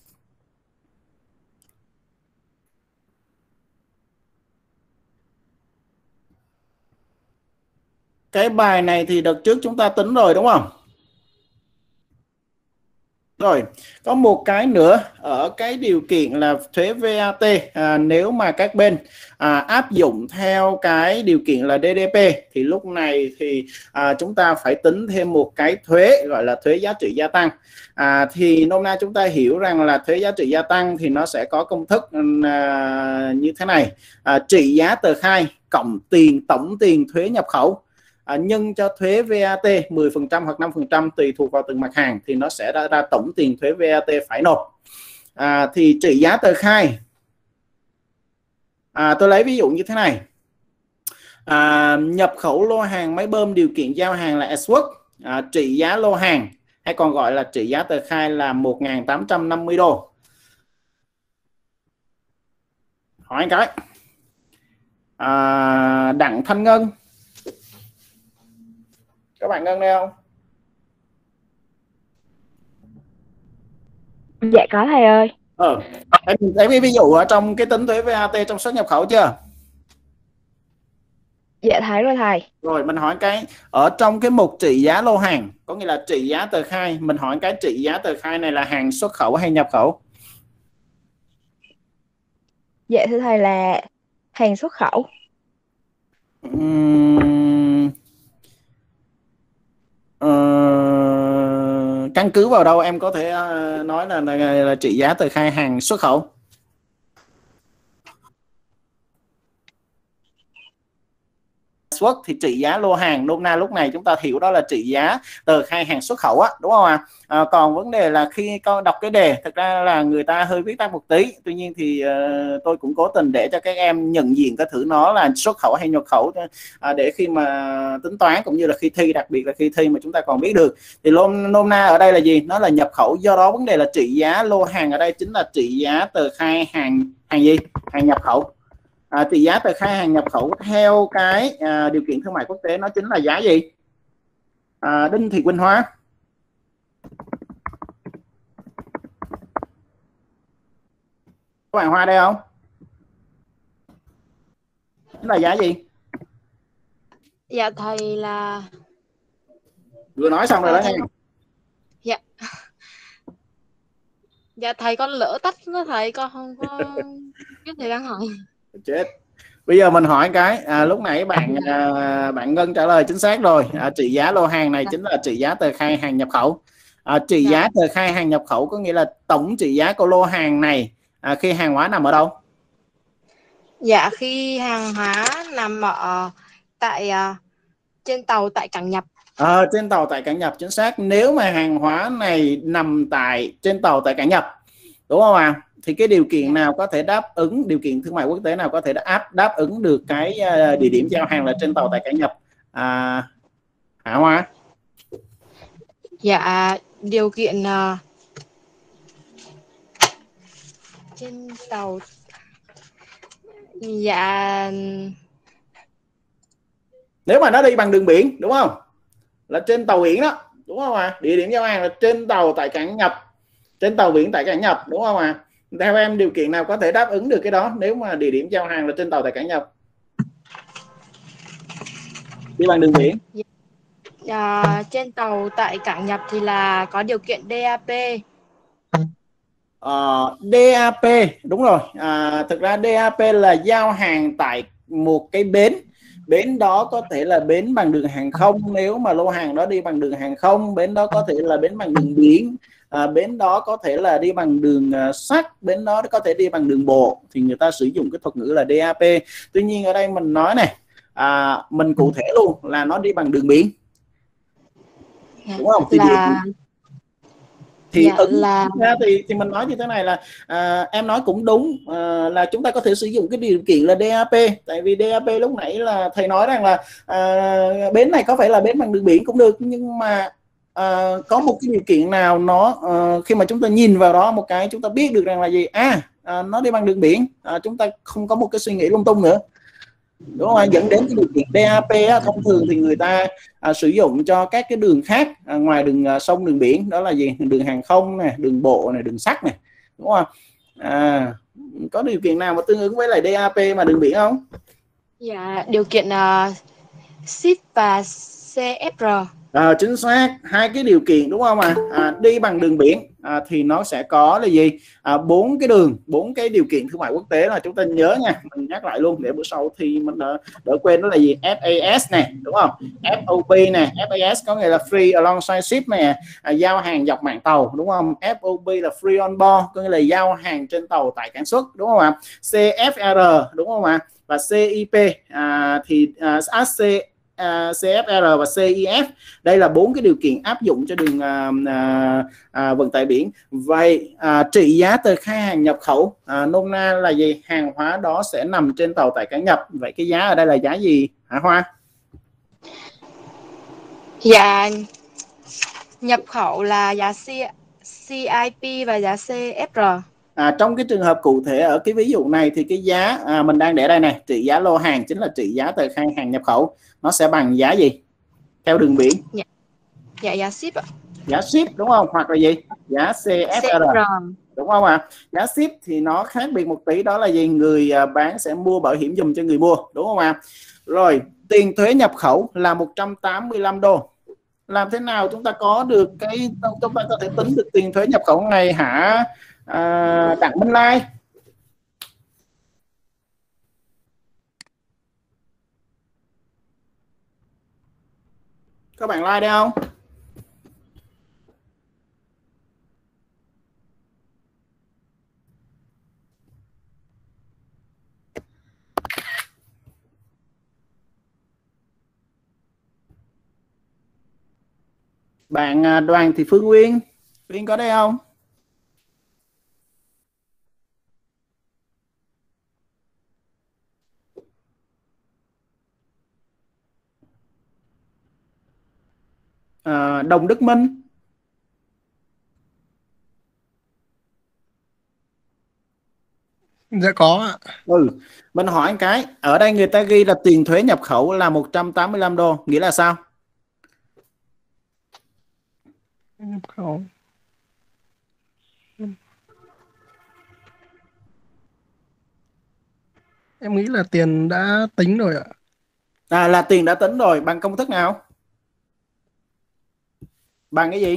cái bài này thì đợt trước chúng ta tính rồi đúng không? Rồi, có một cái nữa ở cái điều kiện là thuế VAT, nếu mà các bên áp dụng theo cái điều kiện là DDP thì lúc này thì chúng ta phải tính thêm một cái thuế gọi là thuế giá trị gia tăng. Thì nôm na chúng ta hiểu rằng là thuế giá trị gia tăng thì nó sẽ có công thức như thế này, trị giá tờ khai cộng tổng tiền thuế nhập khẩu nhân cho thuế VAT 10% hoặc 5% tùy thuộc vào từng mặt hàng thì nó sẽ ra tổng tiền thuế VAT phải nộp. Thì trị giá tờ khai, tôi lấy ví dụ như thế này, nhập khẩu lô hàng máy bơm điều kiện giao hàng là export, trị giá lô hàng hay còn gọi là trị giá tờ khai là 1.850 đô. Hỏi anh cái, Đặng Thanh Ngân, các bạn Ngân đây không? Dạ có thầy ơi. Em thấy ví dụ ở trong cái tính thuế VAT trong xuất nhập khẩu chưa? Dạ thấy rồi thầy. Rồi mình hỏi cái ở trong cái mục trị giá lô hàng, có nghĩa là trị giá tờ khai, mình hỏi cái trị giá tờ khai này là hàng xuất khẩu hay nhập khẩu? Dạ thưa thầy là hàng xuất khẩu. Căn cứ vào đâu em có thể nói là trị giá tờ khai hàng xuất khẩu? Xuất thì trị giá lô hàng, nôm na lúc này chúng ta hiểu đó là trị giá tờ khai hàng xuất khẩu á, đúng không ạ? Còn vấn đề là khi con đọc cái đề, thực ra là người ta hơi viết tắt một tí, tuy nhiên thì tôi cũng cố tình để cho các em nhận diện cái thử nó là xuất khẩu hay nhập khẩu, để khi mà tính toán cũng như là khi thi, đặc biệt là khi thi mà chúng ta còn biết được. Thì nôm na ở đây là gì? Nó là nhập khẩu, do đó vấn đề là trị giá lô hàng ở đây chính là trị giá tờ khai hàng gì? Hàng nhập khẩu. Trị giá tờ khai hàng nhập khẩu theo cái điều kiện thương mại quốc tế nó chính là giá gì? Đinh Thị Quỳnh Hoa. Các bạn Hoa đây không? Chính là giá gì? Dạ thầy là... Vừa nói xong rồi đó nghe. Dạ. Dạ thầy con lỡ tách đó thầy, con không có cái thầy đang hỏi. Chết. Bây giờ mình hỏi cái lúc nãy bạn Ngân trả lời chính xác rồi, trị giá lô hàng này chính là trị giá tờ khai hàng nhập khẩu. Trị giá tờ khai hàng nhập khẩu có nghĩa là tổng trị giá của lô hàng này khi hàng hóa nằm ở đâu? Dạ khi hàng hóa nằm ở tại trên tàu tại cảng nhập. Trên tàu tại cảng nhập, chính xác. Nếu mà hàng hóa này nằm trên tàu tại cảng nhập, đúng không ạ? Thì cái điều kiện nào có thể đáp ứng, điều kiện thương mại quốc tế nào có thể đáp ứng được cái địa điểm giao hàng là trên tàu tại cảng nhập? Hạ Hoa? Dạ điều kiện trên tàu, dạ Nếu mà nó đi bằng đường biển đúng không, là trên tàu biển đó đúng không ạ? Địa điểm giao hàng là trên tàu tại cảng nhập, trên tàu biển tại cảng nhập đúng không ạ? Theo em điều kiện nào có thể đáp ứng được cái đó nếu mà địa điểm giao hàng là trên tàu tại cảng nhập, đi bằng đường biển? trên tàu tại cảng nhập thì là có điều kiện DAP. DAP đúng rồi. Thực ra DAP là giao hàng tại một cái bến, bến đó có thể là bến bằng đường hàng không nếu mà lô hàng đó đi bằng đường hàng không, bến đó có thể là bến bằng đường biển, bến đó có thể là đi bằng đường sắt, bến đó có thể đi bằng đường bộ, thì người ta sử dụng cái thuật ngữ là DAP. Tuy nhiên ở đây mình nói này, mình cụ thể luôn là nó đi bằng đường biển đúng không? Thì thì mình nói như thế này là em nói cũng đúng, là chúng ta có thể sử dụng cái điều kiện là DAP, tại vì DAP lúc nãy là thầy nói rằng là bến này có phải là bến bằng đường biển cũng được, nhưng mà có một cái điều kiện nào nó khi mà chúng ta nhìn vào đó một cái chúng ta biết được rằng là gì, nó đi bằng đường biển, chúng ta không có một cái suy nghĩ lung tung nữa đúng không? Dẫn đến cái điều kiện DAP thông thường thì người ta sử dụng cho các cái đường khác ngoài đường sông đường biển, đó là gì, đường hàng không này, đường bộ này, đường sắt này đúng không? Có điều kiện nào mà tương ứng với lại DAP mà đường biển không? Dạ điều kiện ship và CFR. Chính xác, hai cái điều kiện đúng không đi bằng đường biển thì nó sẽ có là gì, 4 cái đường, 4 cái điều kiện thương mại quốc tế là chúng ta nhớ nha, mình nhắc lại luôn để bữa sau thì mình đỡ quên, đó là gì, FAS này đúng không, FOB này, FAS có nghĩa là free alongside ship này, giao hàng dọc mạng tàu đúng không, FOB là free on board có nghĩa là giao hàng trên tàu tại cảng xuất đúng không ạ, CFR đúng không ạ, và CIP thì CFR và CIF, đây là 4 cái điều kiện áp dụng cho đường vận tải biển. Vậy trị giá tờ khai hàng nhập khẩu nôm na là gì, hàng hóa đó sẽ nằm trên tàu tại cảng nhập, vậy cái giá ở đây là giá gì hả Hoa? Dạ nhập khẩu là giá CIP và giá CFR. Trong cái trường hợp cụ thể ở cái ví dụ này thì cái giá mình đang để đây này, trị giá lô hàng chính là trị giá tờ khai hàng nhập khẩu, nó sẽ bằng giá gì theo đường biển? Dạ giá ship ạ. Giá ship đúng không, hoặc là gì, giá CFR đúng không ạ? Giá ship thì nó khác biệt một tí, đó là gì, người bán sẽ mua bảo hiểm dùm cho người mua đúng không ạ? Rồi tiền thuế nhập khẩu là 185 đô. Làm thế nào chúng ta có được cái, chúng ta có thể tính được tiền thuế nhập khẩu này hả Đặng Minh Lai? Các bạn like đây không? Bạn Đoàn Thị Phương Nguyên có đây không? Đồng Đức Minh. Dạ có ạ. Mình hỏi cái, ở đây người ta ghi là tiền thuế nhập khẩu là 185 đô, nghĩa là sao? Nhập khẩu. Em nghĩ là tiền đã tính rồi ạ. Là tiền đã tính rồi, bằng công thức nào? Bằng cái gì?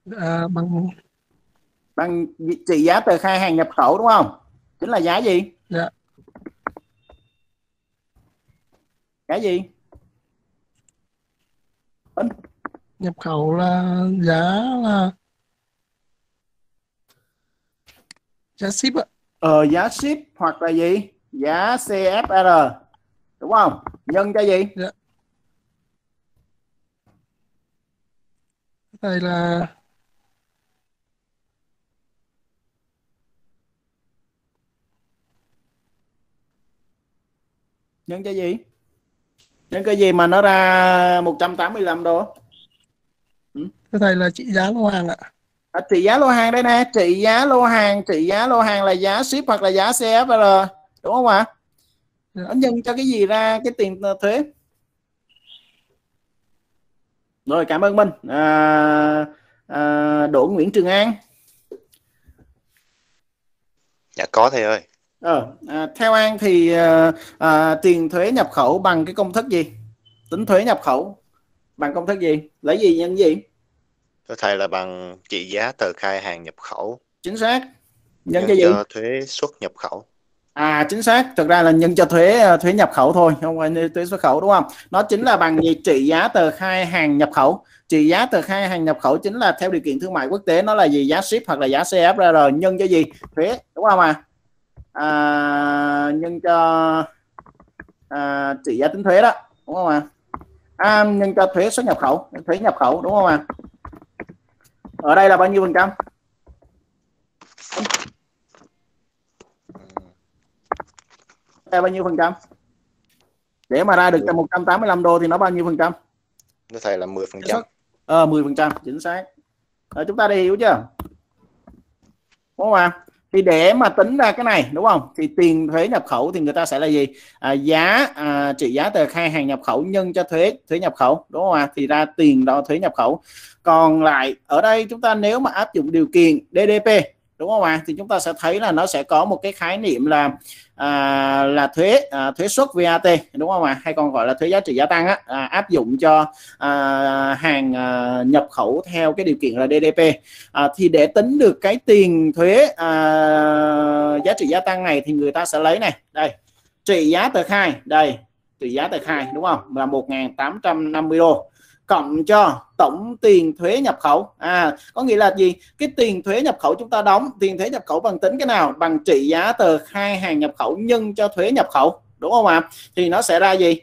Bằng trị giá tờ khai hàng nhập khẩu đúng không? Chính là giá gì? Dạ. Cái gì? Nhập khẩu là giá ship ạ. Giá ship hoặc là gì? Giá CFR đúng không? Nhân cho gì? Dạ. Đây là nhân cho gì? Nhân cái gì mà nó ra 185 đô? Thưa thầy là trị giá lô hàng ạ. Trị giá lô hàng đây nè, trị giá lô hàng là giá ship hoặc là giá CFR, đúng không ạ? Nó nhân cho cái gì ra cái tiền thuế? Rồi, cảm ơn Minh. Đỗ Nguyễn Trường An. Dạ có thầy ơi. Theo An thì tiền thuế nhập khẩu bằng cái công thức gì? Tính thuế nhập khẩu bằng công thức gì? Lấy gì nhân gì? Thưa thầy là bằng trị giá tờ khai hàng nhập khẩu. Chính xác. Nhân Nhân cho gì? cho thuế xuất nhập khẩu. Chính xác. Thực ra là nhân cho thuế nhập khẩu thôi, không phải thuế xuất khẩu, đúng không? Nó chính là bằng gì? Trị giá tờ khai hàng nhập khẩu. Trị giá tờ khai hàng nhập khẩu chính là theo điều kiện thương mại quốc tế, nó là gì? Giá ship hoặc là giá CFR, nhân cho gì? Thuế, đúng không ạ? Nhân cho trị giá tính thuế đó, đúng không ạ? Nhân cho thuế xuất nhập khẩu, thuế nhập khẩu, đúng không ạ? Ở đây là bao nhiêu phần trăm? Bao nhiêu phần trăm? Để mà ra được cho 185 đô thì nó bao nhiêu phần trăm? Thưa thầy là 10%. 10%, chính xác. Chúng ta đã hiểu chưa? Đúng không ạ? Thì để mà tính ra cái này, đúng không? Thì tiền thuế nhập khẩu thì người ta sẽ là gì? Trị giá tờ khai hàng nhập khẩu nhân cho thuế nhập khẩu, đúng không ạ? Thì ra tiền đó thuế nhập khẩu. Còn lại ở đây chúng ta nếu mà áp dụng điều kiện DDP, đúng không ạ? Thì chúng ta sẽ thấy là nó sẽ có một cái khái niệm là thuế suất VAT, đúng không ạ? Hay còn gọi là thuế giá trị gia tăng á, áp dụng cho hàng nhập khẩu theo cái điều kiện là DDP. Thì để tính được cái tiền thuế giá trị gia tăng này thì người ta sẽ lấy này, đây, trị giá tờ khai, đây, trị giá tờ khai, đúng không? Là 1.850 đô cộng cho tổng tiền thuế nhập khẩu. Có nghĩa là gì? Cái tiền thuế nhập khẩu chúng ta đóng, tiền thuế nhập khẩu bằng tính cái nào? Bằng trị giá tờ khai hàng nhập khẩu nhân cho thuế nhập khẩu, đúng không ạ? Thì nó sẽ ra gì?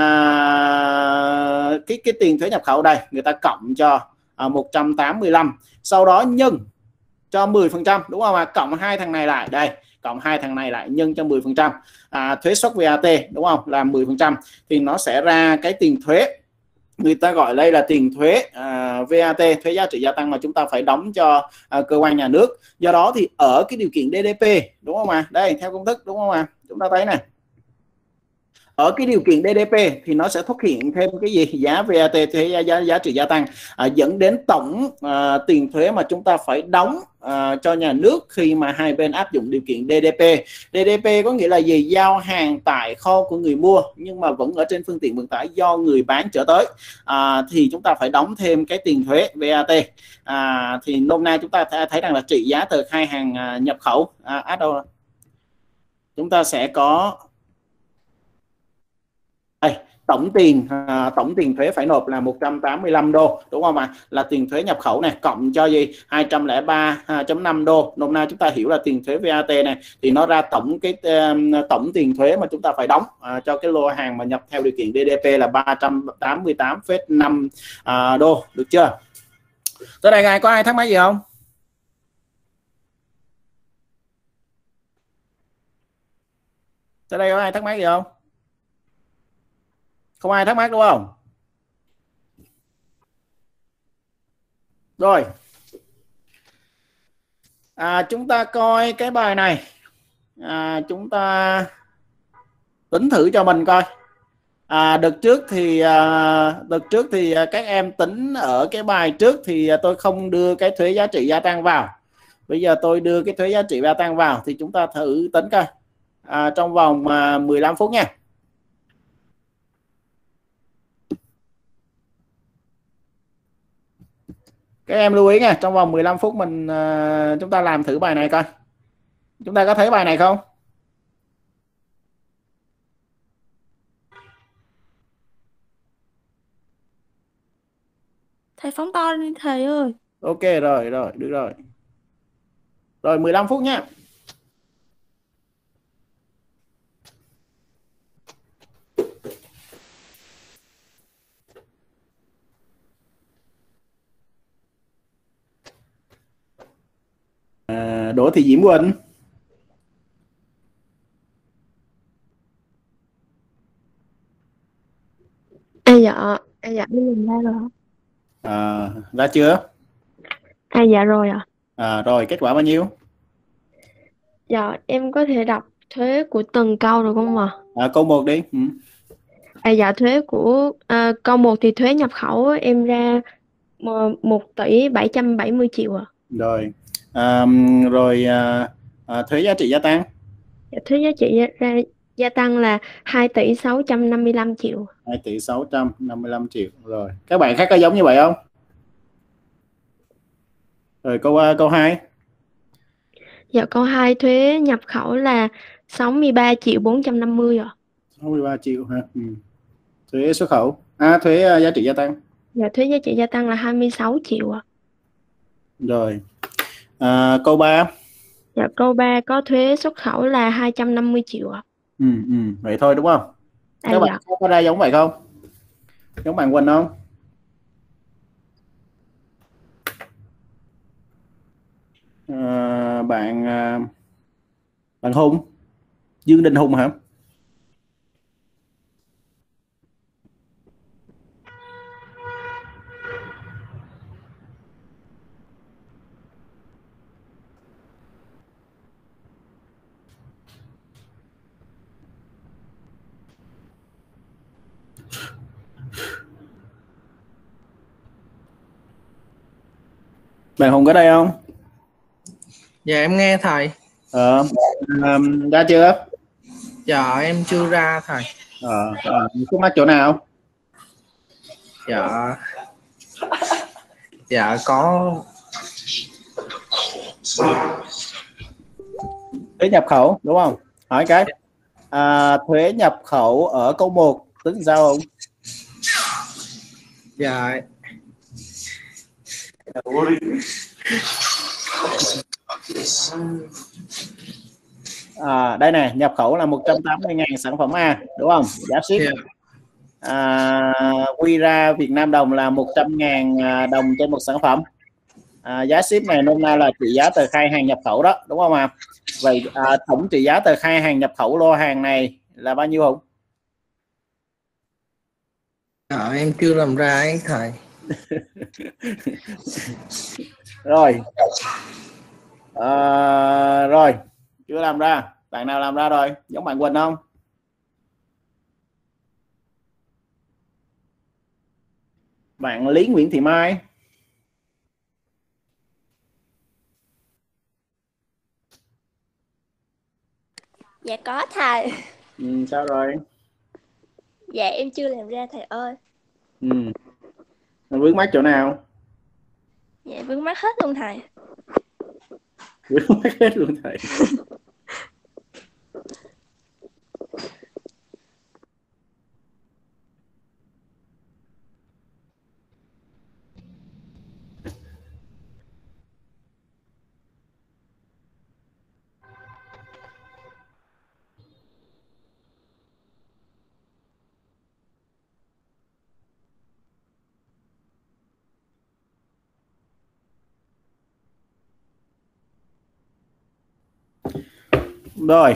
Cái tiền thuế nhập khẩu đây người ta cộng cho 185, sau đó nhân cho 10%, đúng không ạ? Cộng hai thằng này lại, đây, cộng hai thằng này lại nhân cho 10%, thuế suất VAT, đúng không? Là 10%, thì nó sẽ ra cái tiền thuế, người ta gọi đây là tiền thuế VAT, thuế giá trị gia tăng mà chúng ta phải đóng cho cơ quan nhà nước. Do đó thì ở cái điều kiện DDP, đúng không ạ? Đây, theo công thức, đúng không ạ? Chúng ta thấy này, ở cái điều kiện DDP thì nó sẽ xuất hiện thêm cái gì? Giá VAT, thuế giá trị gia tăng, dẫn đến tổng tiền thuế mà chúng ta phải đóng cho nhà nước khi mà hai bên áp dụng điều kiện DDP. DDP có nghĩa là gì? Giao hàng tại kho của người mua nhưng mà vẫn ở trên phương tiện vận tải do người bán chở tới, thì chúng ta phải đóng thêm cái tiền thuế VAT. Thì nôm na chúng ta thấy rằng là trị giá tờ khai hàng nhập khẩu, đâu chúng ta sẽ có đây, tổng tiền thuế phải nộp là 185 đô, đúng không ạ? Là tiền thuế nhập khẩu này, cộng cho gì? 203.5 đô. Nôm na chúng ta hiểu là tiền thuế VAT này, thì nó ra tổng tiền thuế mà chúng ta phải đóng cho cái lô hàng mà nhập theo điều kiện DDP là 388,5 đô, được chưa? Tới đây có ai thắc mắc gì không? Tới đây có ai thắc mắc gì không? Không ai thắc mắc đúng không? Rồi, chúng ta coi cái bài này, chúng ta tính thử cho mình coi. Đợt trước thì các em tính ở cái bài trước thì tôi không đưa cái thuế giá trị gia tăng vào. Bây giờ tôi đưa cái thuế giá trị gia tăng vào thì chúng ta thử tính coi trong vòng 15 phút nha. Các em lưu ý nha, trong vòng 15 phút chúng ta làm thử bài này coi. Chúng ta có thấy bài này không? Thầy phóng to lên thầy ơi. Ok rồi, được rồi. Rồi 15 phút nha. Đỗ Thị Diễm Quỳnh. Dạ em làm ra rồi. Ra chưa? Dạ rồi ạ. Rồi kết quả bao nhiêu? Dạ em có thể đọc thuế của từng câu được không ạ? Câu 1 đi. Dạ thuế của câu 1 thì thuế nhập khẩu em ra 1,770 tỷ ạ. Rồi. Rồi thuế giá trị gia tăng. Dạ, thuế giá trị gia tăng là 2,655 tỷ. 2,655 tỷ. Rồi. Các bạn khác có giống như vậy không? Rồi câu 2. Dạ câu 2 thuế nhập khẩu là 63.450 ạ. 63 triệu ha. Thuế xuất khẩu. Thuế giá trị gia tăng. Dạ thuế giá trị gia tăng là 26 triệu ạ. Rồi. Câu 3. Dạ câu 3 có thuế xuất khẩu là 250 triệu ạ. Vậy thôi đúng không? Các bạn có ra giống vậy không? Giống bạn Quỳnh không? Bạn Hùng, Dương Đình Hùng hả? Bạn Hùng có đây không? Dạ em nghe thầy. Ra chưa? Dạ em chưa ra thầy. Khúc mắc chỗ nào? Dạ có thuế nhập khẩu đúng không? Hỏi cái thuế nhập khẩu ở câu 1 tính sao không? Dạ đây này, nhập khẩu là 180.000 sản phẩm A đúng không? Giá ship. Quy ra Việt Nam đồng là 100.000 đồng trên một sản phẩm. Giá ship này nôm na là trị giá tờ khai hàng nhập khẩu đó đúng không ạ? Vậy tổng trị giá tờ khai hàng nhập khẩu lô hàng này là bao nhiêu không? em chưa làm ra ấy thầy. Rồi. Rồi chưa làm ra. Bạn nào làm ra rồi? Giống bạn Quỳnh không? Bạn Lý Nguyễn Thị Mai. Dạ có thầy. Sao rồi? Dạ em chưa làm ra thầy ơi. Vướng mắc chỗ nào? Dạ vướng mắc hết luôn thầy. Vướng mắc hết luôn thầy. Rồi.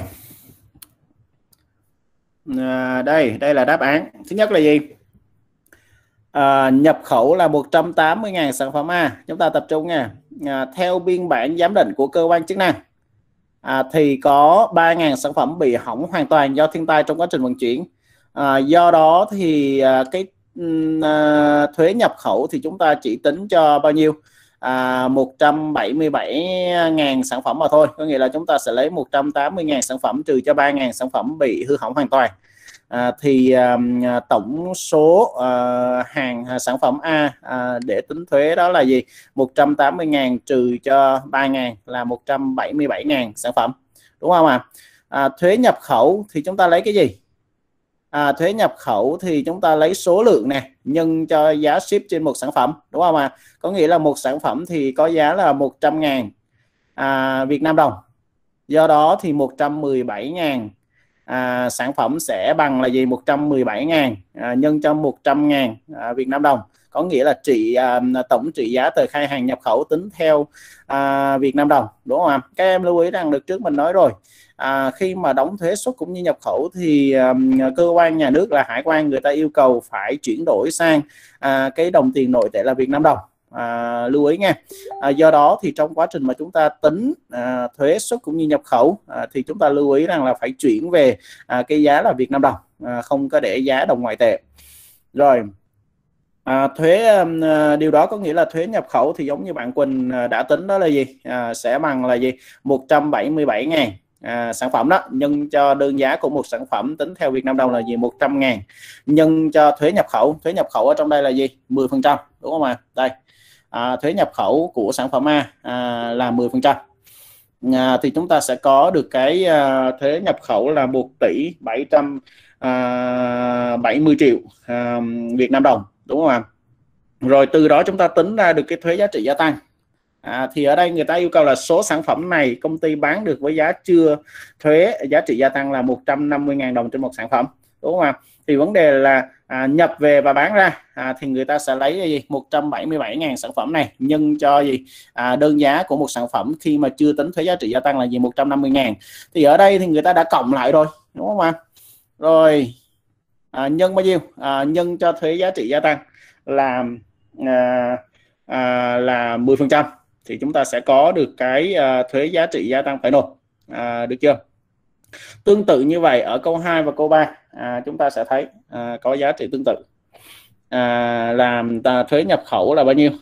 Đây là đáp án. Thứ nhất là gì? Nhập khẩu là 180.000 sản phẩm A. Chúng ta tập trung nha. Theo biên bản giám định của cơ quan chức năng thì có 3.000 sản phẩm bị hỏng hoàn toàn do thiên tai trong quá trình vận chuyển. Do đó thì cái thuế nhập khẩu thì chúng ta chỉ tính cho bao nhiêu? 177.000 sản phẩm mà thôi. Có nghĩa là chúng ta sẽ lấy 180.000 sản phẩm trừ cho 3.000 sản phẩm bị hư hỏng hoàn toàn. Thì tổng số sản phẩm A để tính thuế đó là gì? 180.000 trừ cho 3.000 là 177.000 sản phẩm, đúng không ạ? Thuế nhập khẩu thì chúng ta lấy cái gì? Thuế nhập khẩu thì chúng ta lấy số lượng này nhân cho giá ship trên một sản phẩm, đúng không ạ? Có nghĩa là một sản phẩm thì có giá là 100.000 Việt Nam đồng. Do đó thì 117.000 sản phẩm sẽ bằng là gì? 117.000 nhân cho 100.000 Việt Nam đồng. có nghĩa là tổng trị giá tờ khai hàng nhập khẩu tính theo Việt Nam đồng, đúng không ạ? Các em lưu ý rằng được trước mình nói rồi, khi mà đóng thuế xuất cũng như nhập khẩu thì cơ quan nhà nước là hải quan, người ta yêu cầu phải chuyển đổi sang cái đồng tiền nội tệ là Việt Nam đồng. Lưu ý nha. Do đó thì trong quá trình mà chúng ta tính thuế xuất cũng như nhập khẩu thì chúng ta lưu ý rằng là phải chuyển về cái giá là Việt Nam đồng, không có để giá đồng ngoại tệ. Rồi thuế điều đó có nghĩa là thuế nhập khẩu thì giống như bạn Quỳnh đã tính, đó là gì? Sẽ bằng là gì? 177.000 sản phẩm đó, nhân cho đơn giá của một sản phẩm tính theo Việt Nam đồng là gì? 100.000 nhân cho thuế nhập khẩu. Thuế nhập khẩu ở trong đây là gì? 10%, đúng không ạ? Đây, thuế nhập khẩu của sản phẩm A là 10%. Thì chúng ta sẽ có được cái thuế nhập khẩu là 1 tỷ 770 triệu Việt Nam đồng, đúng không ạ? Rồi từ đó chúng ta tính ra được cái thuế giá trị gia tăng. Thì ở đây người ta yêu cầu là số sản phẩm này công ty bán được với giá chưa thuế giá trị gia tăng là 150.000 đồng trên một sản phẩm, đúng không ạ? Thì vấn đề là nhập về và bán ra thì người ta sẽ lấy gì? 177.000 sản phẩm này nhân cho gì? Đơn giá của một sản phẩm khi mà chưa tính thuế giá trị gia tăng là gì? 150.000. Thì ở đây thì người ta đã cộng lại rồi, đúng không ạ? Rồi nhân bao nhiêu? Nhân cho thuế giá trị gia tăng là 10%, thì chúng ta sẽ có được cái thuế giá trị gia tăng phải nộp. Được chưa? Tương tự như vậy ở câu 2 và câu 3 chúng ta sẽ thấy có giá trị tương tự. Làm thuế nhập khẩu là bao nhiêu?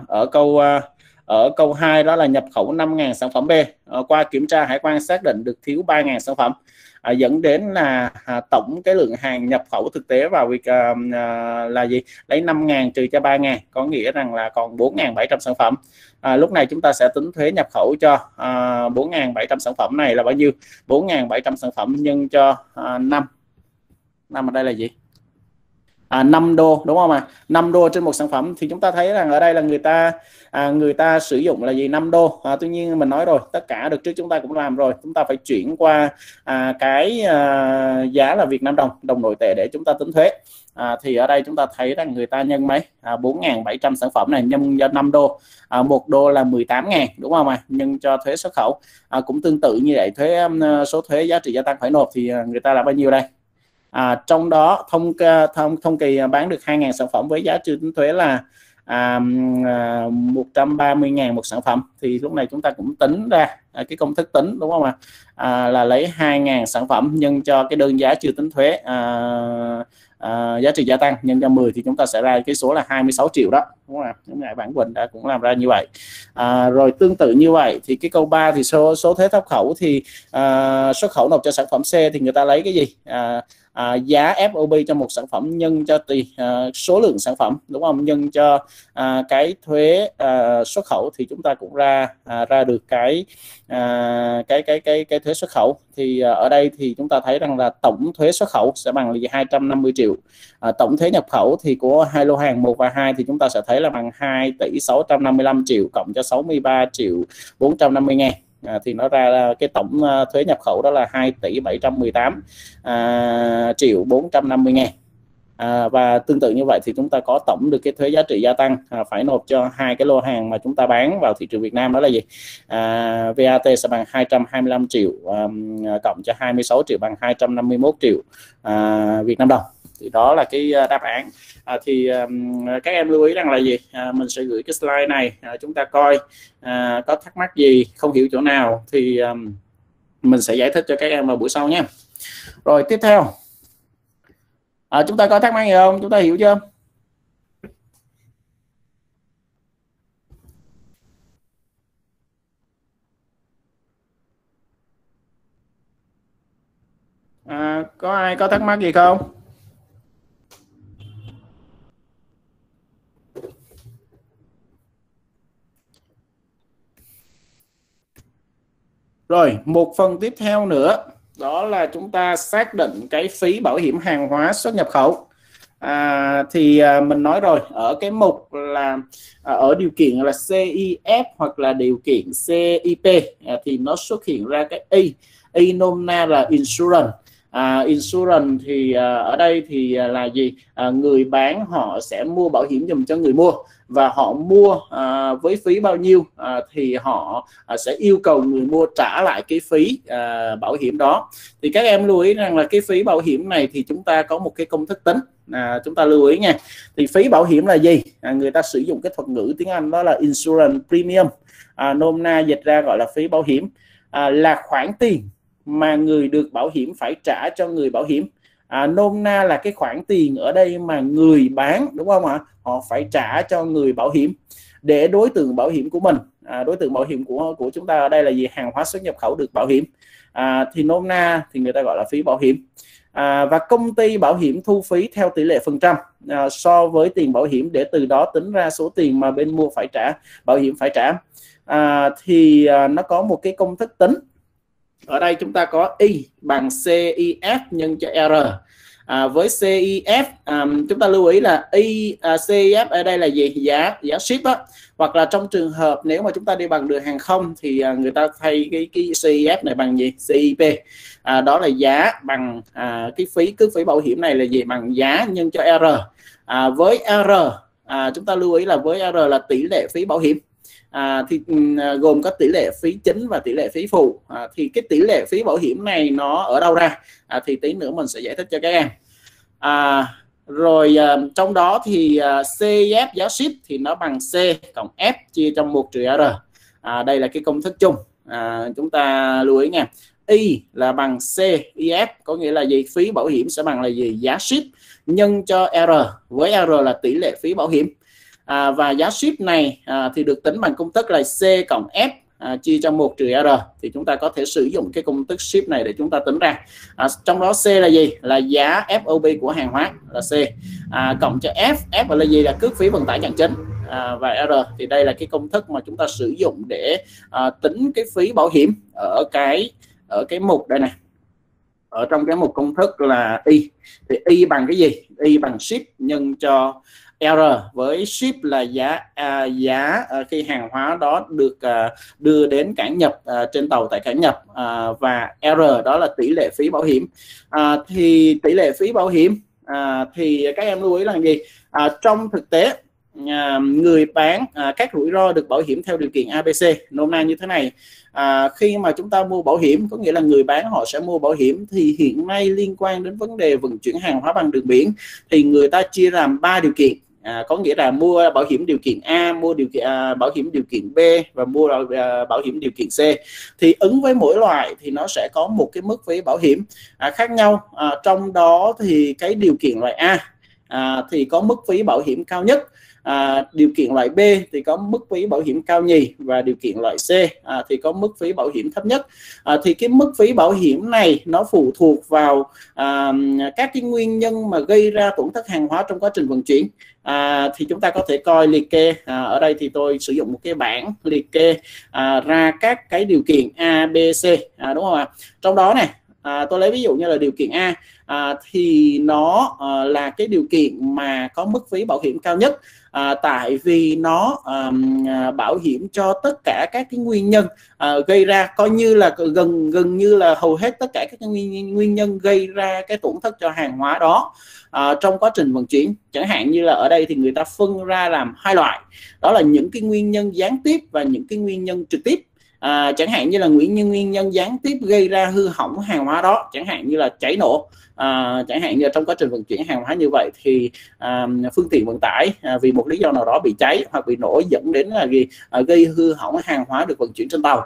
Ở câu 2 đó là nhập khẩu 5.000 sản phẩm B, qua kiểm tra hải quan xác định được thiếu 3.000 sản phẩm, dẫn đến là tổng cái lượng hàng nhập khẩu thực tế vào việc là gì? Lấy 5.000 trừ cho 3.000, có nghĩa rằng là còn 4.700 sản phẩm. Lúc này chúng ta sẽ tính thuế nhập khẩu cho 4.700 sản phẩm này là bao nhiêu? 4.700 sản phẩm nhân cho 5 ở đây là gì? 5 đô, đúng không ạ? 5 đô trên một sản phẩm, thì chúng ta thấy rằng ở đây là người ta sử dụng là gì? 5 đô. Tuy nhiên mình nói rồi, tất cả được trước chúng ta cũng làm rồi, chúng ta phải chuyển qua cái giá là Việt Nam đồng, đồng nội tệ để chúng ta tính thuế. Thì ở đây chúng ta thấy rằng người ta nhân mấy? 4.700 sản phẩm này nhân cho 5 đô, 1 đô là 18.000, đúng không ạ? Nhân cho thuế xuất khẩu. Cũng tương tự như vậy, số thuế giá trị gia tăng phải nộp thì người ta là bao nhiêu đây? Trong đó thông kỳ bán được 2.000 sản phẩm với giá chưa tính thuế là 130.000 một sản phẩm, thì lúc này chúng ta cũng tính ra cái công thức tính, đúng không ạ? Là lấy 2.000 sản phẩm nhân cho cái đơn giá chưa tính thuế giá trị gia tăng nhân cho 10 thì chúng ta sẽ ra cái số là 26 triệu đó, đúng không ạ? Lúc này bạn Quỳnh đã cũng làm ra như vậy. Rồi tương tự như vậy thì cái câu 3 thì số thuế xuất khẩu thì xuất khẩu nộp cho sản phẩm C thì người ta lấy cái gì? Giá FOB cho một sản phẩm nhân cho số lượng sản phẩm, đúng không? Nhân cho cái thuế xuất khẩu thì chúng ta cũng ra được cái thuế xuất khẩu. Thì ở đây thì chúng ta thấy rằng là tổng thuế xuất khẩu sẽ bằng là 250 triệu. Tổng thuế nhập khẩu thì của hai lô hàng 1 và 2 thì chúng ta sẽ thấy là bằng 2 tỷ 655 triệu cộng cho 63 triệu 450 ngàn. Thì nó ra cái tổng thuế nhập khẩu đó là 2 tỷ 718 triệu 450 ngàn. Và tương tự như vậy thì chúng ta có tổng được cái thuế giá trị gia tăng phải nộp cho hai cái lô hàng mà chúng ta bán vào thị trường Việt Nam, đó là gì? VAT sẽ bằng 225 triệu cộng cho 26 triệu bằng 251 triệu Việt Nam đồng. Thì đó là cái đáp án. Thì các em lưu ý rằng là gì? Mình sẽ gửi cái slide này, chúng ta coi có thắc mắc gì, không hiểu chỗ nào thì mình sẽ giải thích cho các em vào buổi sau nhé. Rồi tiếp theo, chúng ta có thắc mắc gì không? Chúng ta hiểu chưa? Có ai có thắc mắc gì không? Rồi, một phần tiếp theo nữa đó là chúng ta xác định cái phí bảo hiểm hàng hóa xuất nhập khẩu. Thì mình nói rồi, ở cái mục là ở điều kiện là CIF hoặc là điều kiện CIP thì nó xuất hiện ra cái Y nôm na là insurance. Insurance thì ở đây thì là gì? Người bán họ sẽ mua bảo hiểm dùm cho người mua, và họ mua với phí bao nhiêu thì họ sẽ yêu cầu người mua trả lại cái phí bảo hiểm đó. Thì các em lưu ý rằng là cái phí bảo hiểm này thì chúng ta có một cái công thức tính, chúng ta lưu ý nha. Thì phí bảo hiểm là gì? Người ta sử dụng cái thuật ngữ tiếng Anh đó là insurance premium, nôm na dịch ra gọi là phí bảo hiểm, là khoản tiền mà người được bảo hiểm phải trả cho người bảo hiểm. Nôm na là cái khoản tiền ở đây mà người bán, đúng không ạ? Họ phải trả cho người bảo hiểm để đối tượng bảo hiểm của mình, đối tượng bảo hiểm của chúng ta ở đây là gì? Hàng hóa xuất nhập khẩu được bảo hiểm, thì nôm na thì người ta gọi là phí bảo hiểm. Và công ty bảo hiểm thu phí theo tỷ lệ phần trăm so với tiền bảo hiểm để từ đó tính ra số tiền mà bên mua phải trả, bảo hiểm phải trả. Thì nó có một cái công thức tính. Ở đây chúng ta có Y bằng CIF nhân cho R. Với CIF chúng ta lưu ý là CIF ở đây là gì? Giá ship á. Hoặc là trong trường hợp nếu mà chúng ta đi bằng đường hàng không thì người ta thay cái CIF này bằng gì? CIP. Đó là giá bằng cái cước phí bảo hiểm này là gì? Bằng giá nhân cho R. Với R chúng ta lưu ý là với R là tỷ lệ phí bảo hiểm. Thì gồm có tỷ lệ phí chính và tỷ lệ phí phụ. Thì cái tỷ lệ phí bảo hiểm này nó ở đâu ra? Thì tí nữa mình sẽ giải thích cho các em. Rồi trong đó thì CF giá ship thì nó bằng C cộng F chia cho 1 trừ R. Đây là cái công thức chung, chúng ta lưu ý nha. Y là bằng CIF, có nghĩa là gì? Phí bảo hiểm sẽ bằng là gì? Giá ship nhân cho R, với R là tỷ lệ phí bảo hiểm. Và giá ship này thì được tính bằng công thức là C cộng F chia cho 1 trừ R. Thì chúng ta có thể sử dụng cái công thức ship này để chúng ta tính ra. Trong đó C là gì? Là giá FOB của hàng hóa là C, cộng cho F là gì? Là cước phí vận tải chân chính, và R thì đây là cái công thức mà chúng ta sử dụng để tính cái phí bảo hiểm ở cái mục đây này. Ở trong cái mục công thức là Y thì Y bằng cái gì? Y bằng ship nhân cho R, với ship là giá khi hàng hóa đó được đưa đến cảng nhập trên tàu tại cảng nhập, và R đó là tỷ lệ phí bảo hiểm. Thì tỷ lệ phí bảo hiểm thì các em lưu ý là gì? Trong thực tế người bán các rủi ro được bảo hiểm theo điều kiện ABC, nôm na như thế này. Khi mà chúng ta mua bảo hiểm, có nghĩa là người bán họ sẽ mua bảo hiểm, thì hiện nay liên quan đến vấn đề vận chuyển hàng hóa bằng đường biển thì người ta chia làm 3 điều kiện. Có nghĩa là mua bảo hiểm điều kiện A, mua bảo hiểm điều kiện B và mua bảo hiểm điều kiện C. Thì ứng với mỗi loại thì nó sẽ có một cái mức phí bảo hiểm khác nhau. Trong đó thì cái điều kiện loại A thì có mức phí bảo hiểm cao nhất, điều kiện loại B thì có mức phí bảo hiểm cao nhì, và điều kiện loại C thì có mức phí bảo hiểm thấp nhất. Thì cái mức phí bảo hiểm này nó phụ thuộc vào các cái nguyên nhân mà gây ra tổn thất hàng hóa trong quá trình vận chuyển. Thì chúng ta có thể coi liệt kê, ở đây thì tôi sử dụng một cái bảng liệt kê ra các cái điều kiện A, B, C, đúng không ạ? Trong đó này tôi lấy ví dụ như là điều kiện A, thì nó là cái điều kiện mà có mức phí bảo hiểm cao nhất, tại vì nó bảo hiểm cho tất cả các cái nguyên nhân gây ra, coi như là gần như là hầu hết tất cả các nguyên nhân gây ra cái tổn thất cho hàng hóa đó trong quá trình vận chuyển. Chẳng hạn như là ở đây thì người ta phân ra làm 2 loại, đó là những cái nguyên nhân gián tiếp và những cái nguyên nhân trực tiếp. Chẳng hạn như là nguyên nhân gián tiếp gây ra hư hỏng hàng hóa đó, chẳng hạn như là cháy nổ, chẳng hạn như trong quá trình vận chuyển hàng hóa như vậy thì phương tiện vận tải vì một lý do nào đó bị cháy hoặc bị nổ dẫn đến là gây hư hỏng hàng hóa được vận chuyển trên tàu,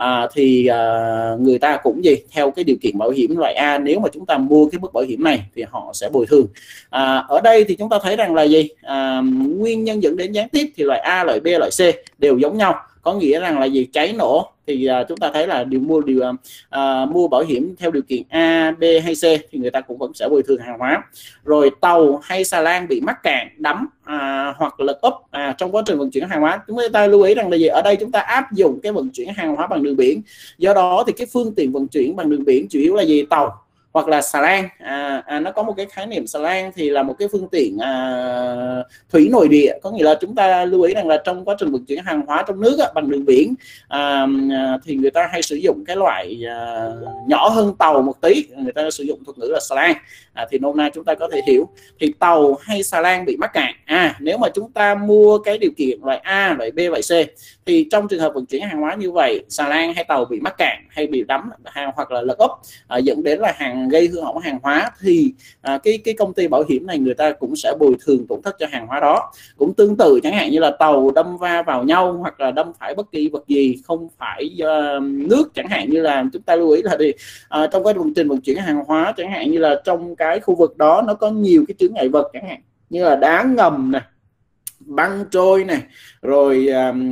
thì người ta cũng theo cái điều kiện bảo hiểm loại A, nếu mà chúng ta mua cái mức bảo hiểm này thì họ sẽ bồi thường. Ở đây thì chúng ta thấy rằng là nguyên nhân dẫn đến gián tiếp thì loại A, loại B, loại C đều giống nhau, có nghĩa rằng là cháy nổ thì chúng ta thấy là mua bảo hiểm theo điều kiện A, B hay C thì người ta cũng vẫn sẽ bồi thường hàng hóa. Rồi tàu hay xà lan bị mắc cạn, đắm hoặc lật úp trong quá trình vận chuyển hàng hóa, chúng ta lưu ý rằng là ở đây chúng ta áp dụng cái vận chuyển hàng hóa bằng đường biển, do đó thì cái phương tiện vận chuyển bằng đường biển chủ yếu là tàu hoặc là xà lan. Nó có một cái khái niệm xà lan thì là một cái phương tiện thủy nội địa, có nghĩa là chúng ta lưu ý rằng là trong quá trình vận chuyển hàng hóa trong nước bằng đường biển thì người ta hay sử dụng cái loại nhỏ hơn tàu một tí, người ta sử dụng thuật ngữ là xà lan. Thì nôm na chúng ta có thể hiểu thì tàu hay xà lan bị mắc cạn. Nếu mà chúng ta mua cái điều kiện loại A, loại B, loại C thì trong trường hợp vận chuyển hàng hóa như vậy, xà lan hay tàu bị mắc cạn hay bị đắm hoặc là lật úp dẫn đến là gây hư hỏng hàng hóa thì cái công ty bảo hiểm này người ta cũng sẽ bồi thường tổn thất cho hàng hóa đó. Cũng tương tự chẳng hạn như là tàu đâm va vào nhau hoặc là đâm phải bất kỳ vật gì không phải nước, chẳng hạn như là chúng ta lưu ý là trong cái trình vận chuyển hàng hóa, chẳng hạn như là trong cái khu vực đó nó có nhiều cái chướng ngại vật, chẳng hạn như là đá ngầm này, băng trôi này, rồi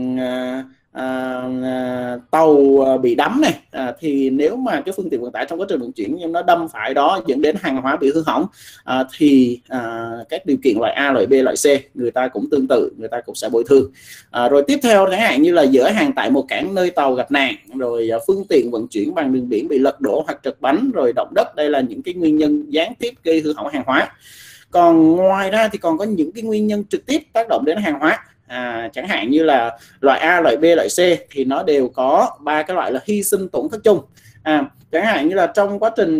tàu bị đắm này, thì nếu mà cái phương tiện vận tải trong quá trình vận chuyển nhưng nó đâm phải đó dẫn đến hàng hóa bị hư hỏng thì các điều kiện loại A, loại B, loại C người ta cũng tương tự, người ta cũng sẽ bồi thường. Rồi tiếp theo chẳng hạn như là dỡ hàng tại một cảng nơi tàu gặp nạn, rồi phương tiện vận chuyển bằng đường biển bị lật đổ hoặc trật bánh, rồi động đất, đây là những cái nguyên nhân gián tiếp gây hư hỏng hàng hóa. Còn ngoài ra thì còn có những cái nguyên nhân trực tiếp tác động đến hàng hóa. Chẳng hạn như là loại A, loại B, loại C thì nó đều có 3 cái loại là hy sinh tổn thất chung. Chẳng hạn như là trong quá trình